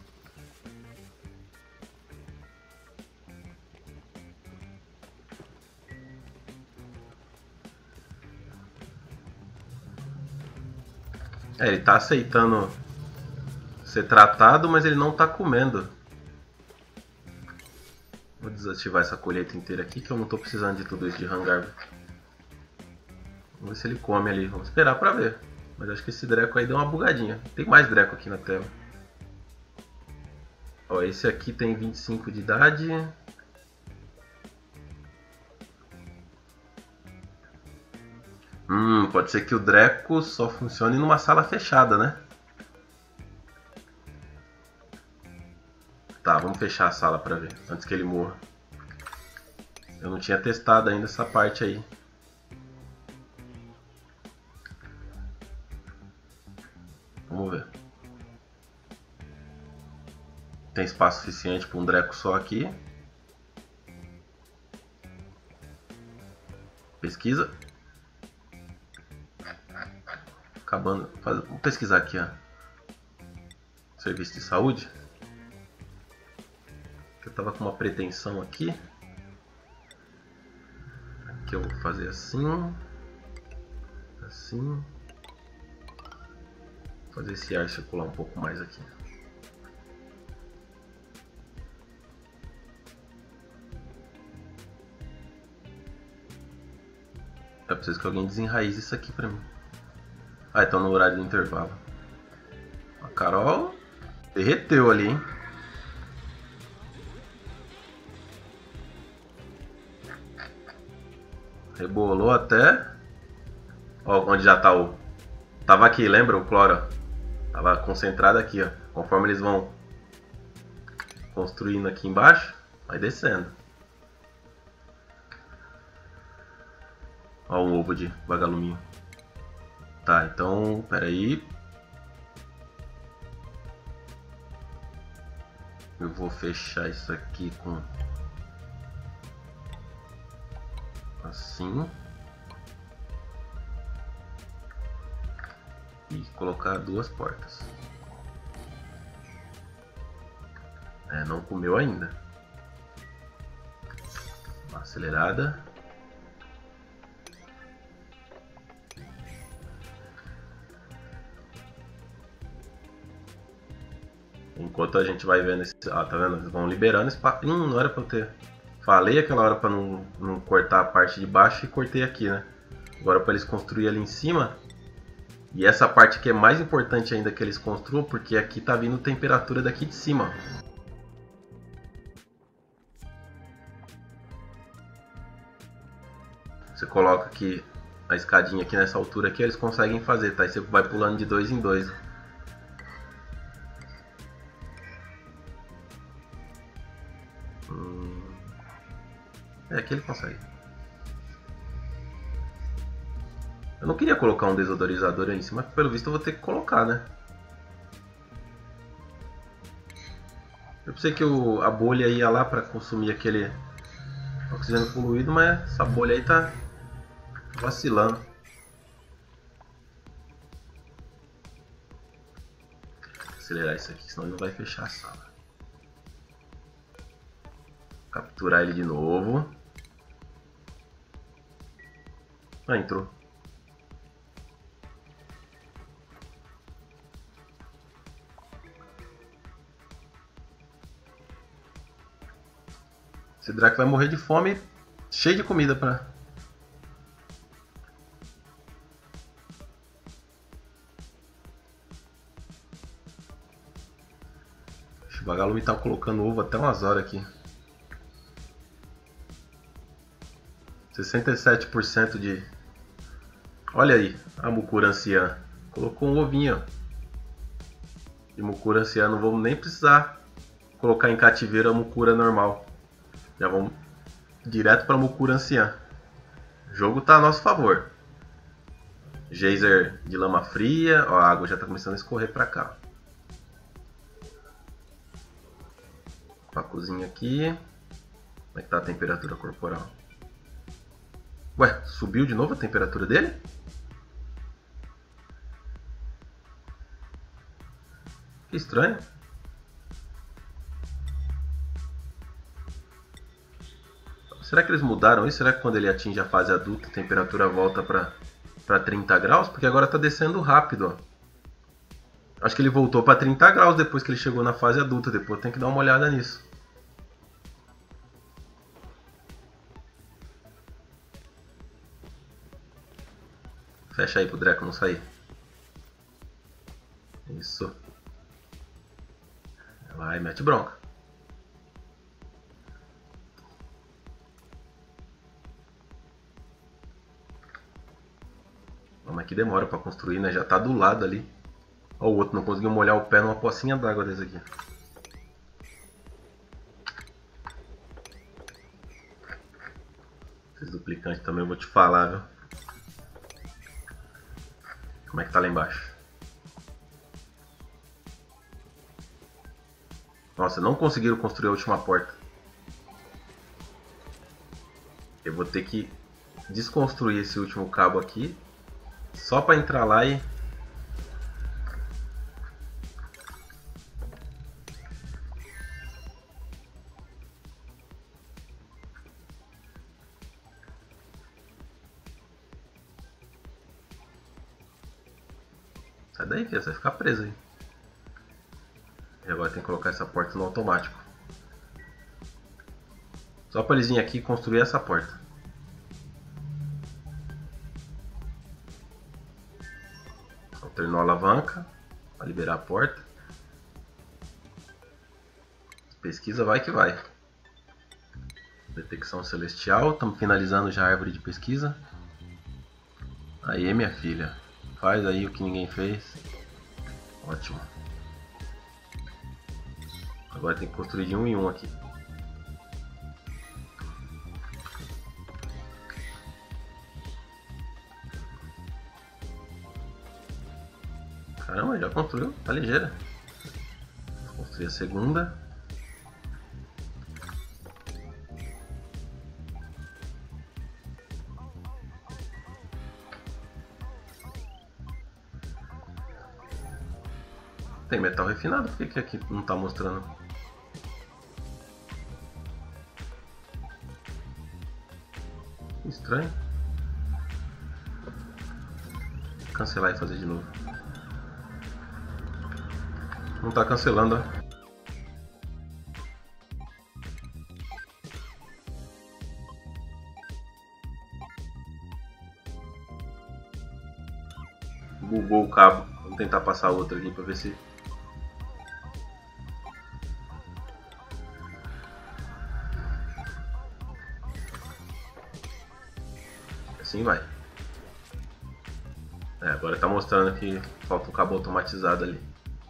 É, ele tá aceitando ser tratado, mas ele não tá comendo. Vou desativar essa colheita inteira aqui, que eu não tô precisando de tudo isso de hangar. Vamos ver se ele come ali. Vamos esperar pra ver. Mas acho que esse Draco aí deu uma bugadinha. Tem mais Draco aqui na tela. Ó, esse aqui tem 25 de idade. Pode ser que o Draco só funcione numa sala fechada, né? Tá, vamos fechar a sala pra ver, antes que ele morra. Eu não tinha testado ainda essa parte aí. Vamos ver. Tem espaço suficiente para um Draco só aqui. Pesquisa. Acabando. Vamos pesquisar aqui, ó. Serviço de saúde. Eu tava com uma pretensão aqui. Aqui eu vou fazer assim. Assim. Vou fazer esse ar circular um pouco mais aqui. Eu preciso que alguém desenraize isso aqui pra mim. Ah, então no horário do intervalo. A Carol derreteu ali, hein? Rebolou até. Ó, onde já tá o... Tava aqui, lembra o cloro? Tava concentrado aqui, ó. Conforme eles vão construindo aqui embaixo, vai descendo. Ó, um ovo de vagaluminho. Tá, então, peraí. Eu vou fechar isso aqui com... assim. E colocar duas portas. É, não comeu ainda. Uma acelerada. Enquanto a gente vai vendo esse... Ah, tá vendo? Eles vão liberando espaço. Não era pra eu ter... Falei aquela hora pra não cortar a parte de baixo e cortei aqui, né? Agora pra eles construírem ali em cima. E essa parte aqui é mais importante ainda que eles construam, porque aqui tá vindo temperatura daqui de cima. Você coloca aqui a escadinha aqui nessa altura aqui, eles conseguem fazer, tá? Aí você vai pulando de 2 em 2. É, aqui ele consegue. Eu não queria colocar um desodorizador aí em cima, mas pelo visto eu vou ter que colocar, né? Eu pensei que a bolha ia lá para consumir aquele oxigênio poluído, mas essa bolha aí tá vacilando. Vou acelerar isso aqui, senão ele não vai fechar a sala. Capturar ele de novo. Ah, entrou. Esse Draco vai morrer de fome, cheio de comida pra... O vagalume tá colocando ovo até umas horas aqui. 67% de... Olha aí, a mucura anciã. Colocou um ovinho de mucura anciã. Não vamos nem precisar colocar em cativeiro a mucura normal. Já vamos direto para a mucura anciã. O jogo tá a nosso favor. Geyser de lama fria. Ó, a água já tá começando a escorrer para cá. Pacozinho aqui. Como é que tá a temperatura corporal? Ué, subiu de novo a temperatura dele? Que estranho. Será que eles mudaram isso? Será que quando ele atinge a fase adulta a temperatura volta para 30 graus? Porque agora está descendo rápido, ó. Acho que ele voltou para 30 graus depois que ele chegou na fase adulta. Depois tem que dar uma olhada nisso. Fecha aí pro Dreco não sair. Isso. Vai, mete bronca. Mas que demora pra construir, né? Já tá do lado ali. Ó, o outro não conseguiu molhar o pé numa pocinha d'água desse aqui. Esses duplicantes também eu vou te falar, viu? Como é que tá lá embaixo? Nossa, não conseguiram construir a última porta. Eu vou ter que desconstruir esse último cabo aqui. Só pra entrar lá e... Sai daí, filho, você vai ficar preso aí. E agora tem que colocar essa porta no automático. Só pra eles virem aqui e construir essa porta. Alternou a alavanca para liberar a porta. Pesquisa vai que vai. Detecção celestial. Estamos finalizando já a árvore de pesquisa. Aí, minha filha. Faz aí o que ninguém fez. Ótimo. Agora tem que construir de um em um aqui. Caramba, já construiu. Tá ligeira. Vou construir a segunda. Tem metal refinado, por que aqui não tá mostrando? Estranho. Vou cancelar e fazer de novo. Não tá cancelando, ó. Bugou o cabo. Vamos tentar passar outro aqui pra ver se... Assim vai. Agora tá mostrando que falta um cabo automatizado ali.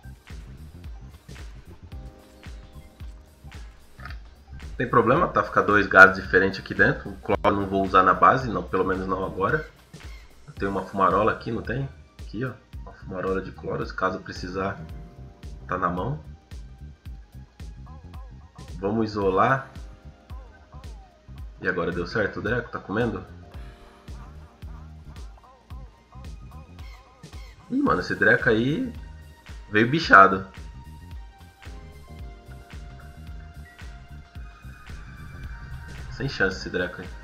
Tem problema, tá? Ficar dois gases diferentes aqui dentro. O cloro não vou usar na base, não, pelo menos não agora. Tem uma fumarola aqui, não tem? Aqui, ó. Uma fumarola de cloro, se caso precisar, tá na mão. Vamos isolar. E agora deu certo o Dreco? Tá comendo? Ih, mano, esse Dreco aí veio bichado. Sem chance esse Dreco aí.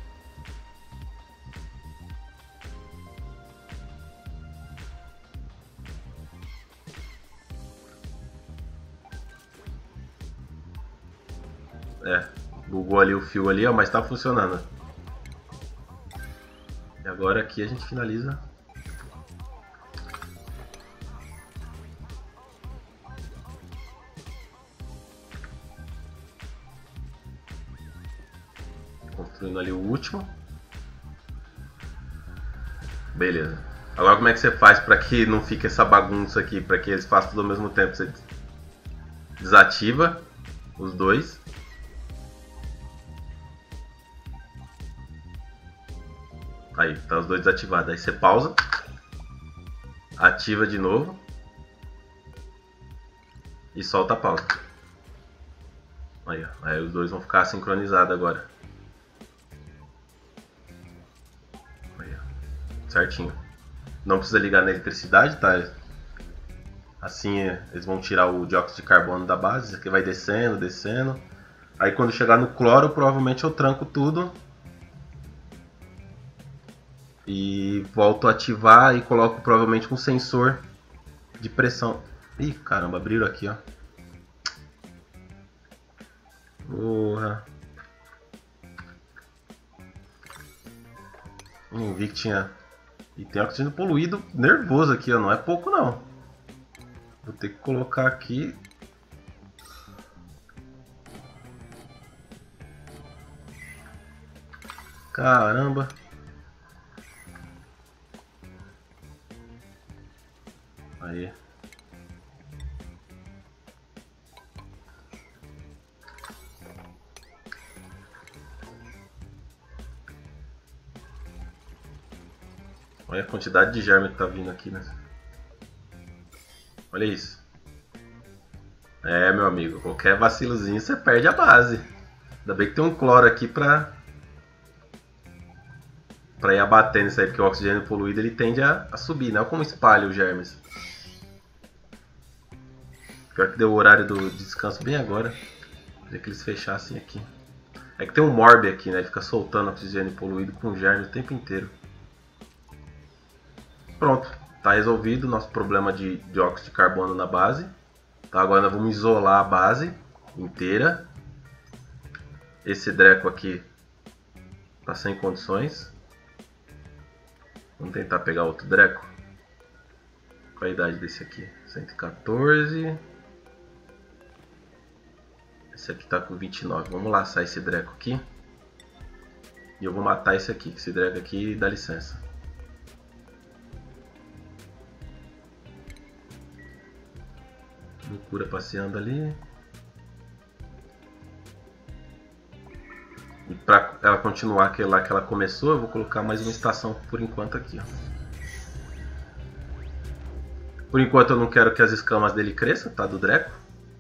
Bugou ali o fio ali, ó, mas tá funcionando. E agora aqui a gente finaliza. Construindo ali o último. Beleza. Agora como é que você faz para que não fique essa bagunça aqui, para que eles façam tudo ao mesmo tempo? Você desativa os dois. Aí, tá os dois desativados. Aí você pausa, ativa de novo e solta a pausa. Aí, ó. Aí os dois vão ficar sincronizados agora. Aí, ó. Certinho. Não precisa ligar na eletricidade, tá? Assim eles vão tirar o dióxido de carbono da base. Isso aqui vai descendo, descendo. Aí quando chegar no cloro, provavelmente eu tranco tudo. E volto a ativar e coloco provavelmente um sensor de pressão. Ih, caramba, abriram aqui, ó. Porra. Não vi que tinha... E tem oxigênio poluído nervoso aqui, ó. Não é pouco, não. Vou ter que colocar aqui... Caramba. Aí. Olha a quantidade de germe que tá vindo aqui, né? Olha isso. É, meu amigo, qualquer vacilozinho você perde a base. Ainda bem que tem um cloro aqui pra ir abatendo isso aí, porque o oxigênio poluído ele tende a subir, não é como espalha os germes. Pior que deu o horário do descanso bem agora. Queria que eles fechassem aqui. É que tem um morb aqui, né? Ele fica soltando oxigênio poluído com germe o tempo inteiro. Pronto, tá resolvido o nosso problema de dióxido de carbono na base. Tá, agora nós vamos isolar a base inteira. Esse dreco aqui tá sem condições. Vamos tentar pegar outro dreco. Qual a idade desse aqui? 114. Esse aqui tá com 29. Vamos laçar esse dreco aqui. E eu vou matar esse aqui. Esse dreco aqui dá licença. Loucura passeando ali. E para ela continuar aquela que ela começou, eu vou colocar mais uma estação por enquanto aqui, ó. Por enquanto eu não quero que as escamas dele cresçam, tá? Do dreco.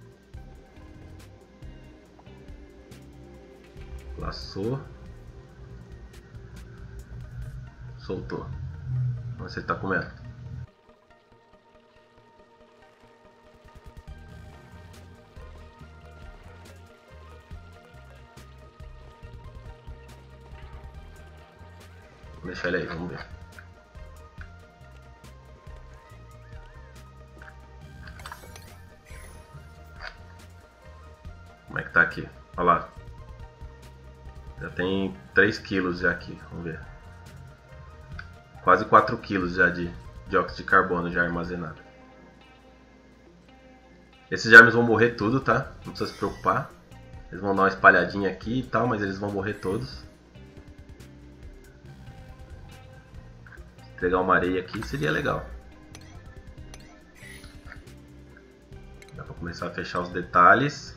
Laçou. Soltou. Vamos ver se ele tá comendo. Vou deixar ele aí, vamos ver. Como é que tá aqui? Olha lá. Já tem 3 quilos já aqui, vamos ver. Quase 4 quilos já de dióxido de carbono já armazenado. Esses germes vão morrer tudo, tá? Não precisa se preocupar. Eles vão dar uma espalhadinha aqui e tal, mas eles vão morrer todos. Pegar uma areia aqui seria legal. Dá pra começar a fechar os detalhes.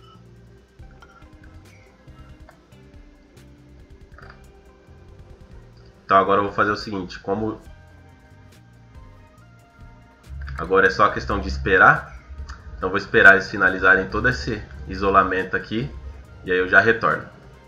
Então agora eu vou fazer o seguinte, como agora é só a questão de esperar, então vou esperar eles finalizarem todo esse isolamento aqui e aí eu já retorno.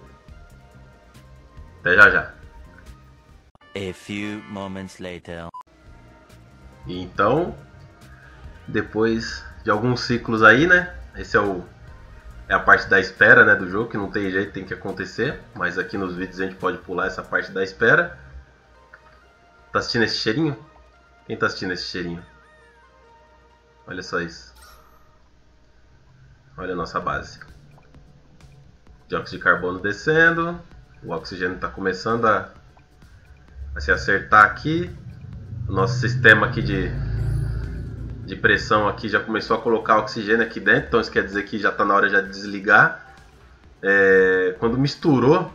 Até já já. A few moments later. Então, depois de alguns ciclos aí, né? Esse é a parte da espera, né, do jogo, que não tem jeito, tem que acontecer. Mas aqui nos vídeos a gente pode pular essa parte da espera. Tá assistindo esse cheirinho? Quem tá assistindo esse cheirinho? Olha só isso. Olha a nossa base. Dióxido de carbono descendo. O oxigênio está começando a se acertar aqui. O nosso sistema aqui de pressão aqui já começou a colocar oxigênio aqui dentro. Então isso quer dizer que já está na hora de desligar. Quando misturou...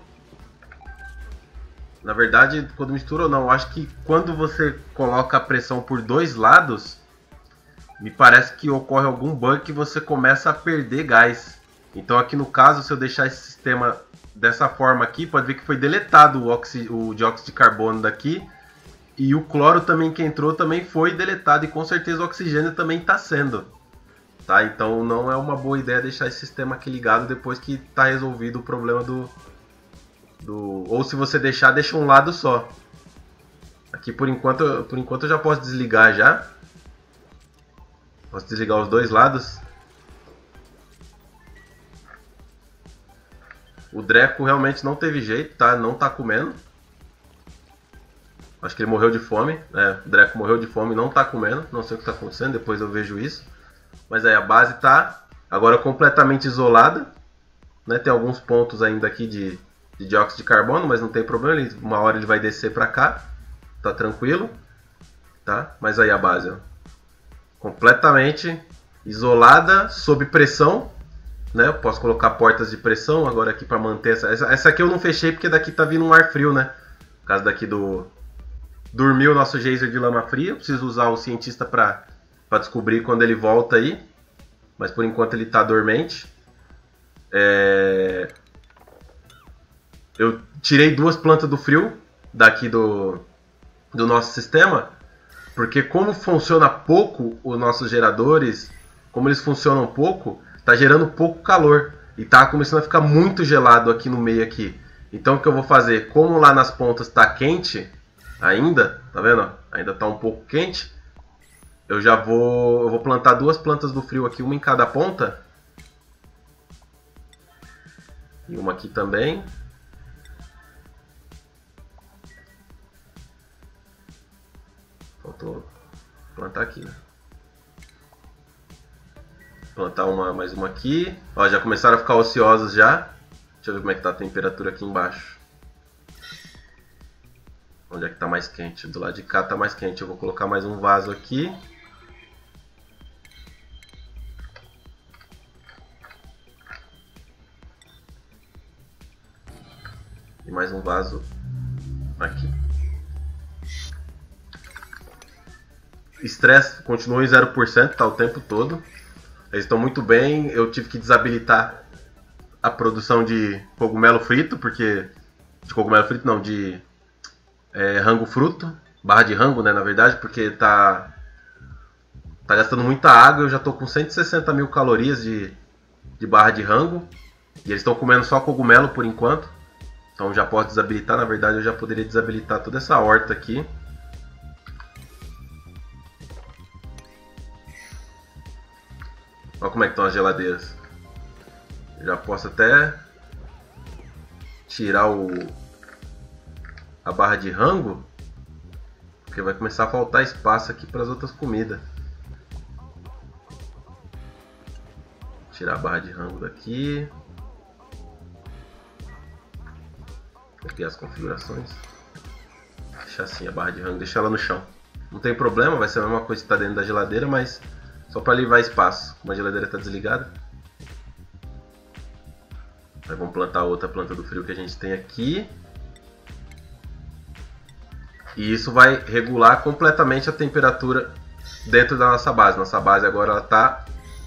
Na verdade, quando misturou não, eu acho que quando você coloca a pressão por dois lados, me parece que ocorre algum bug que você começa a perder gás. Então aqui no caso, se eu deixar esse sistema dessa forma aqui, pode ver que foi deletado o dióxido de carbono daqui. E o cloro também que entrou também foi deletado e com certeza o oxigênio também está sendo. Tá? Então não é uma boa ideia deixar esse sistema aqui ligado depois que está resolvido o problema ou se você deixa um lado só. Aqui por enquanto eu já posso desligar já. Posso desligar os dois lados. O Dreco realmente não teve jeito, tá? Não tá comendo. Acho que ele morreu de fome. O Dreco morreu de fome e não tá comendo. Não sei o que tá acontecendo, depois eu vejo isso. Mas aí a base tá agora completamente isolada. Né? Tem alguns pontos ainda aqui de dióxido de carbono, mas não tem problema. Uma hora ele vai descer pra cá. Tá tranquilo. Tá? Mas aí a base, ó, completamente isolada, sob pressão. Né? Eu posso colocar portas de pressão agora aqui para manter essa aqui eu não fechei porque daqui tá vindo um ar frio, né? Por causa daqui dormiu o nosso geyser de lama fria. Eu preciso usar o cientista para descobrir quando ele volta aí. Mas por enquanto ele tá dormente. Eu tirei 2 plantas do frio daqui do nosso sistema, porque como funciona pouco os nossos geradores, como eles funcionam pouco, tá gerando pouco calor e tá começando a ficar muito gelado aqui no meio aqui. Então o que eu vou fazer, como lá nas pontas tá quente ainda, tá vendo? Ainda tá um pouco quente. Eu vou plantar 2 plantas do frio aqui, uma em cada ponta. E uma aqui também. Faltou plantar aqui, né? Plantar mais uma aqui. Ó, já começaram a ficar ociosos já. Deixa eu ver como é que tá a temperatura aqui embaixo. Onde é que tá mais quente? Do lado de cá tá mais quente. Eu vou colocar mais um vaso aqui. E mais um vaso aqui. Estresse continua em 0%, tá o tempo todo. Eles estão muito bem. Eu tive que desabilitar a produção de cogumelo frito, porque... De cogumelo frito não, de rango fruto. Barra de rango, né, na verdade, porque tá gastando muita água. Eu já tô com 160 mil calorias de barra de rango. E eles estão comendo só cogumelo por enquanto. Então já posso desabilitar. Na verdade eu já poderia desabilitar toda essa horta aqui. Olha como é que estão as geladeiras. Eu já posso até tirar a barra de rango, porque vai começar a faltar espaço aqui para as outras comidas. Tirar a barra de rango daqui. Copiar as configurações. Deixar assim a barra de rango, deixar ela no chão. Não tem problema, vai ser a mesma coisa que está dentro da geladeira, mas só para livrar espaço. Como a geladeira está desligada. Aí vamos plantar outra planta do frio que a gente tem aqui. E isso vai regular completamente a temperatura dentro da nossa base. Nossa base agora ela está...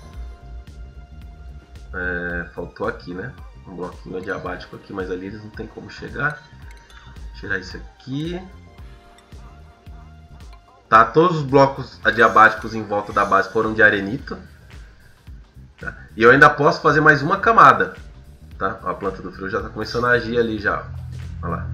faltou aqui, né? Um bloquinho adiabático aqui, mas ali eles não tem como chegar. Tirar isso aqui. Tá, todos os blocos adiabáticos em volta da base foram de arenito. Tá? E eu ainda posso fazer mais uma camada. Tá? Ó, a planta do frio já está começando a agir ali já. Olha lá.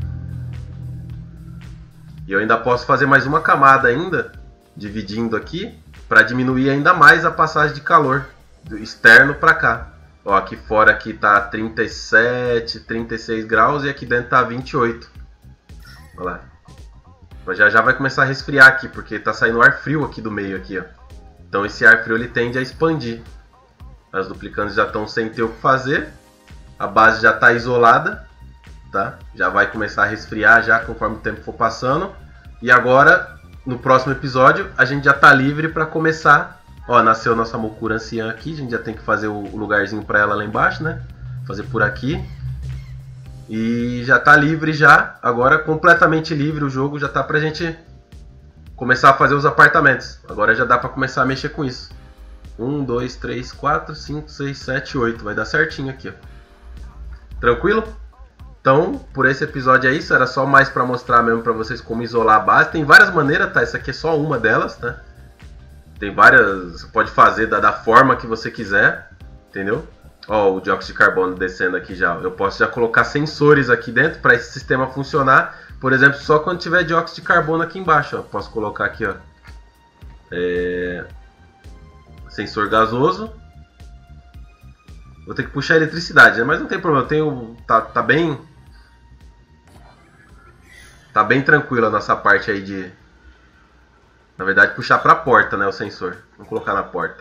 E eu ainda posso fazer mais uma camada ainda, dividindo aqui, para diminuir ainda mais a passagem de calor do externo para cá. Ó, aqui fora aqui tá 37, 36 graus e aqui dentro tá 28. Olha lá. Já vai começar a resfriar aqui, porque tá saindo ar frio aqui do meio aqui, ó. Então esse ar frio ele tende a expandir. As duplicantes já estão sem ter o que fazer. A base já está isolada, tá? Já vai começar a resfriar já conforme o tempo for passando. E agora, no próximo episódio, a gente já está livre para começar. Ó, nasceu nossa Mokura anciã aqui. A gente já tem que fazer o lugarzinho para ela lá embaixo, né? Fazer por aqui. E já está livre já. Agora completamente livre o jogo. Já está para a gente começar a fazer os apartamentos. Agora já dá para começar a mexer com isso. 1, 2, 3, 4, 5, 6, 7, 8. Vai dar certinho aqui, ó. Tranquilo? Então, por esse episódio é isso. Era só mais para mostrar mesmo para vocês como isolar a base. Tem várias maneiras, tá? Essa aqui é só uma delas, tá? Tem várias... Você pode fazer da forma que você quiser, entendeu? Ó, o dióxido de carbono descendo aqui já. Eu posso já colocar sensores aqui dentro para esse sistema funcionar. Por exemplo, só quando tiver dióxido de carbono aqui embaixo, ó. Posso colocar aqui, ó. sensor gasoso. Vou ter que puxar a eletricidade, né? Mas não tem problema, eu tenho, tá bem tranquilo a nossa parte aí de, na verdade, puxar para a porta, né, o sensor. Vamos colocar na porta.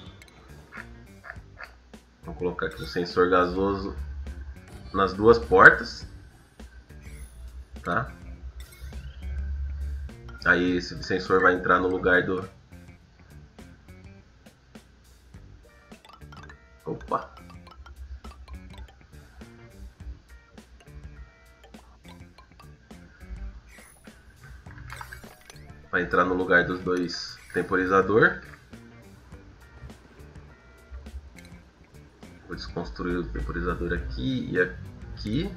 Vamos colocar aqui o sensor gasoso nas duas portas, tá? Aí esse sensor vai entrar no lugar do... Opa! Vai entrar no lugar dos dois temporizador. Vou desconstruir o temporizador aqui e aqui.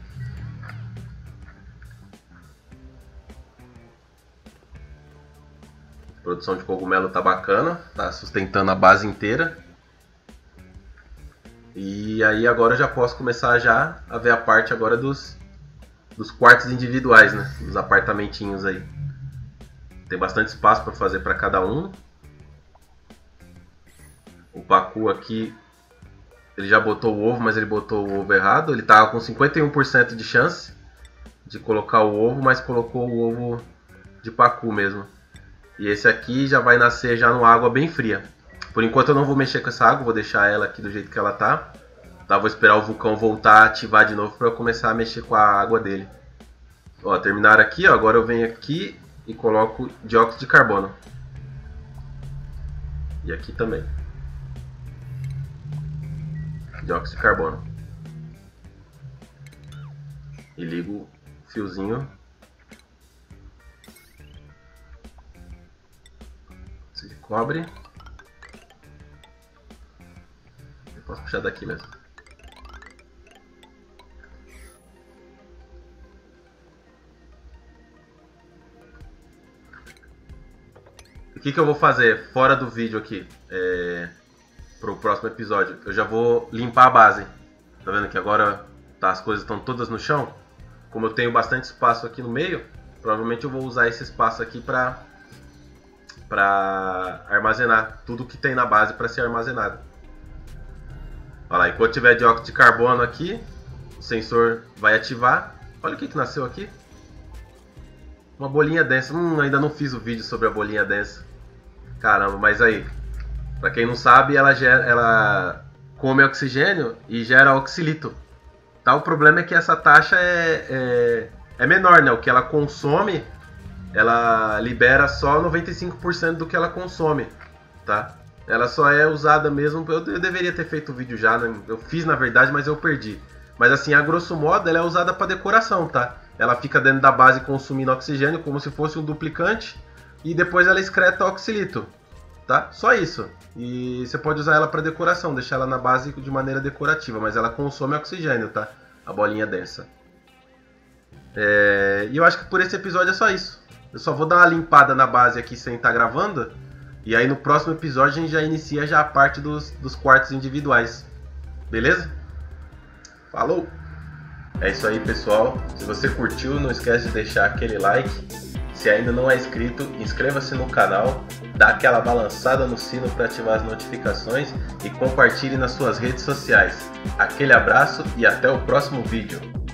A produção de cogumelo tá bacana, tá sustentando a base inteira. E aí agora eu já posso começar já a ver a parte agora dos quartos individuais, né? Dos apartamentinhos aí. Tem bastante espaço para fazer para cada um. O Pacu aqui, ele já botou o ovo, mas ele botou o ovo errado. Ele estava com 51% de chance de colocar o ovo, mas colocou o ovo de Pacu mesmo. E esse aqui já vai nascer já numa água bem fria. Por enquanto eu não vou mexer com essa água, vou deixar ela aqui do jeito que ela tá. Vou esperar o vulcão voltar a ativar de novo para eu começar a mexer com a água dele. Ó, terminaram aqui, ó. Agora eu venho aqui e coloco dióxido de carbono. E aqui também. Dióxido de carbono. E ligo o fiozinho. Esse de cobre. Eu posso puxar daqui mesmo. O que eu vou fazer fora do vídeo aqui para o próximo episódio? Eu já vou limpar a base. Tá vendo que agora as coisas estão todas no chão? Como eu tenho bastante espaço aqui no meio, provavelmente eu vou usar esse espaço aqui para armazenar tudo que tem na base para ser armazenado. Olha lá, enquanto tiver dióxido de carbono aqui, o sensor vai ativar. Olha o que nasceu aqui. Uma bolinha densa. Ainda não fiz o vídeo sobre a bolinha densa. Caramba, mas aí, pra quem não sabe, ela come oxigênio e gera oxilito. Tá? O problema é que essa taxa é menor, né? O que ela consome, ela libera só 95% do que ela consome, tá? Ela só é usada mesmo... Eu deveria ter feito o vídeo já, né? Eu fiz na verdade, mas eu perdi. Mas assim, a grosso modo, ela é usada para decoração, tá? Ela fica dentro da base consumindo oxigênio como se fosse um duplicante e depois ela excreta oxilito, tá? Só isso. E você pode usar ela para decoração, deixar ela na base de maneira decorativa, mas ela consome oxigênio, tá? A bolinha densa. E eu acho que por esse episódio é só isso. Eu só vou dar uma limpada na base aqui sem estar gravando. E aí no próximo episódio a gente já inicia já a parte dos quartos individuais. Beleza? Falou! É isso aí, pessoal. Se você curtiu, não esquece de deixar aquele like. Se ainda não é inscrito, inscreva-se no canal, dá aquela balançada no sino para ativar as notificações e compartilhe nas suas redes sociais. Aquele abraço e até o próximo vídeo.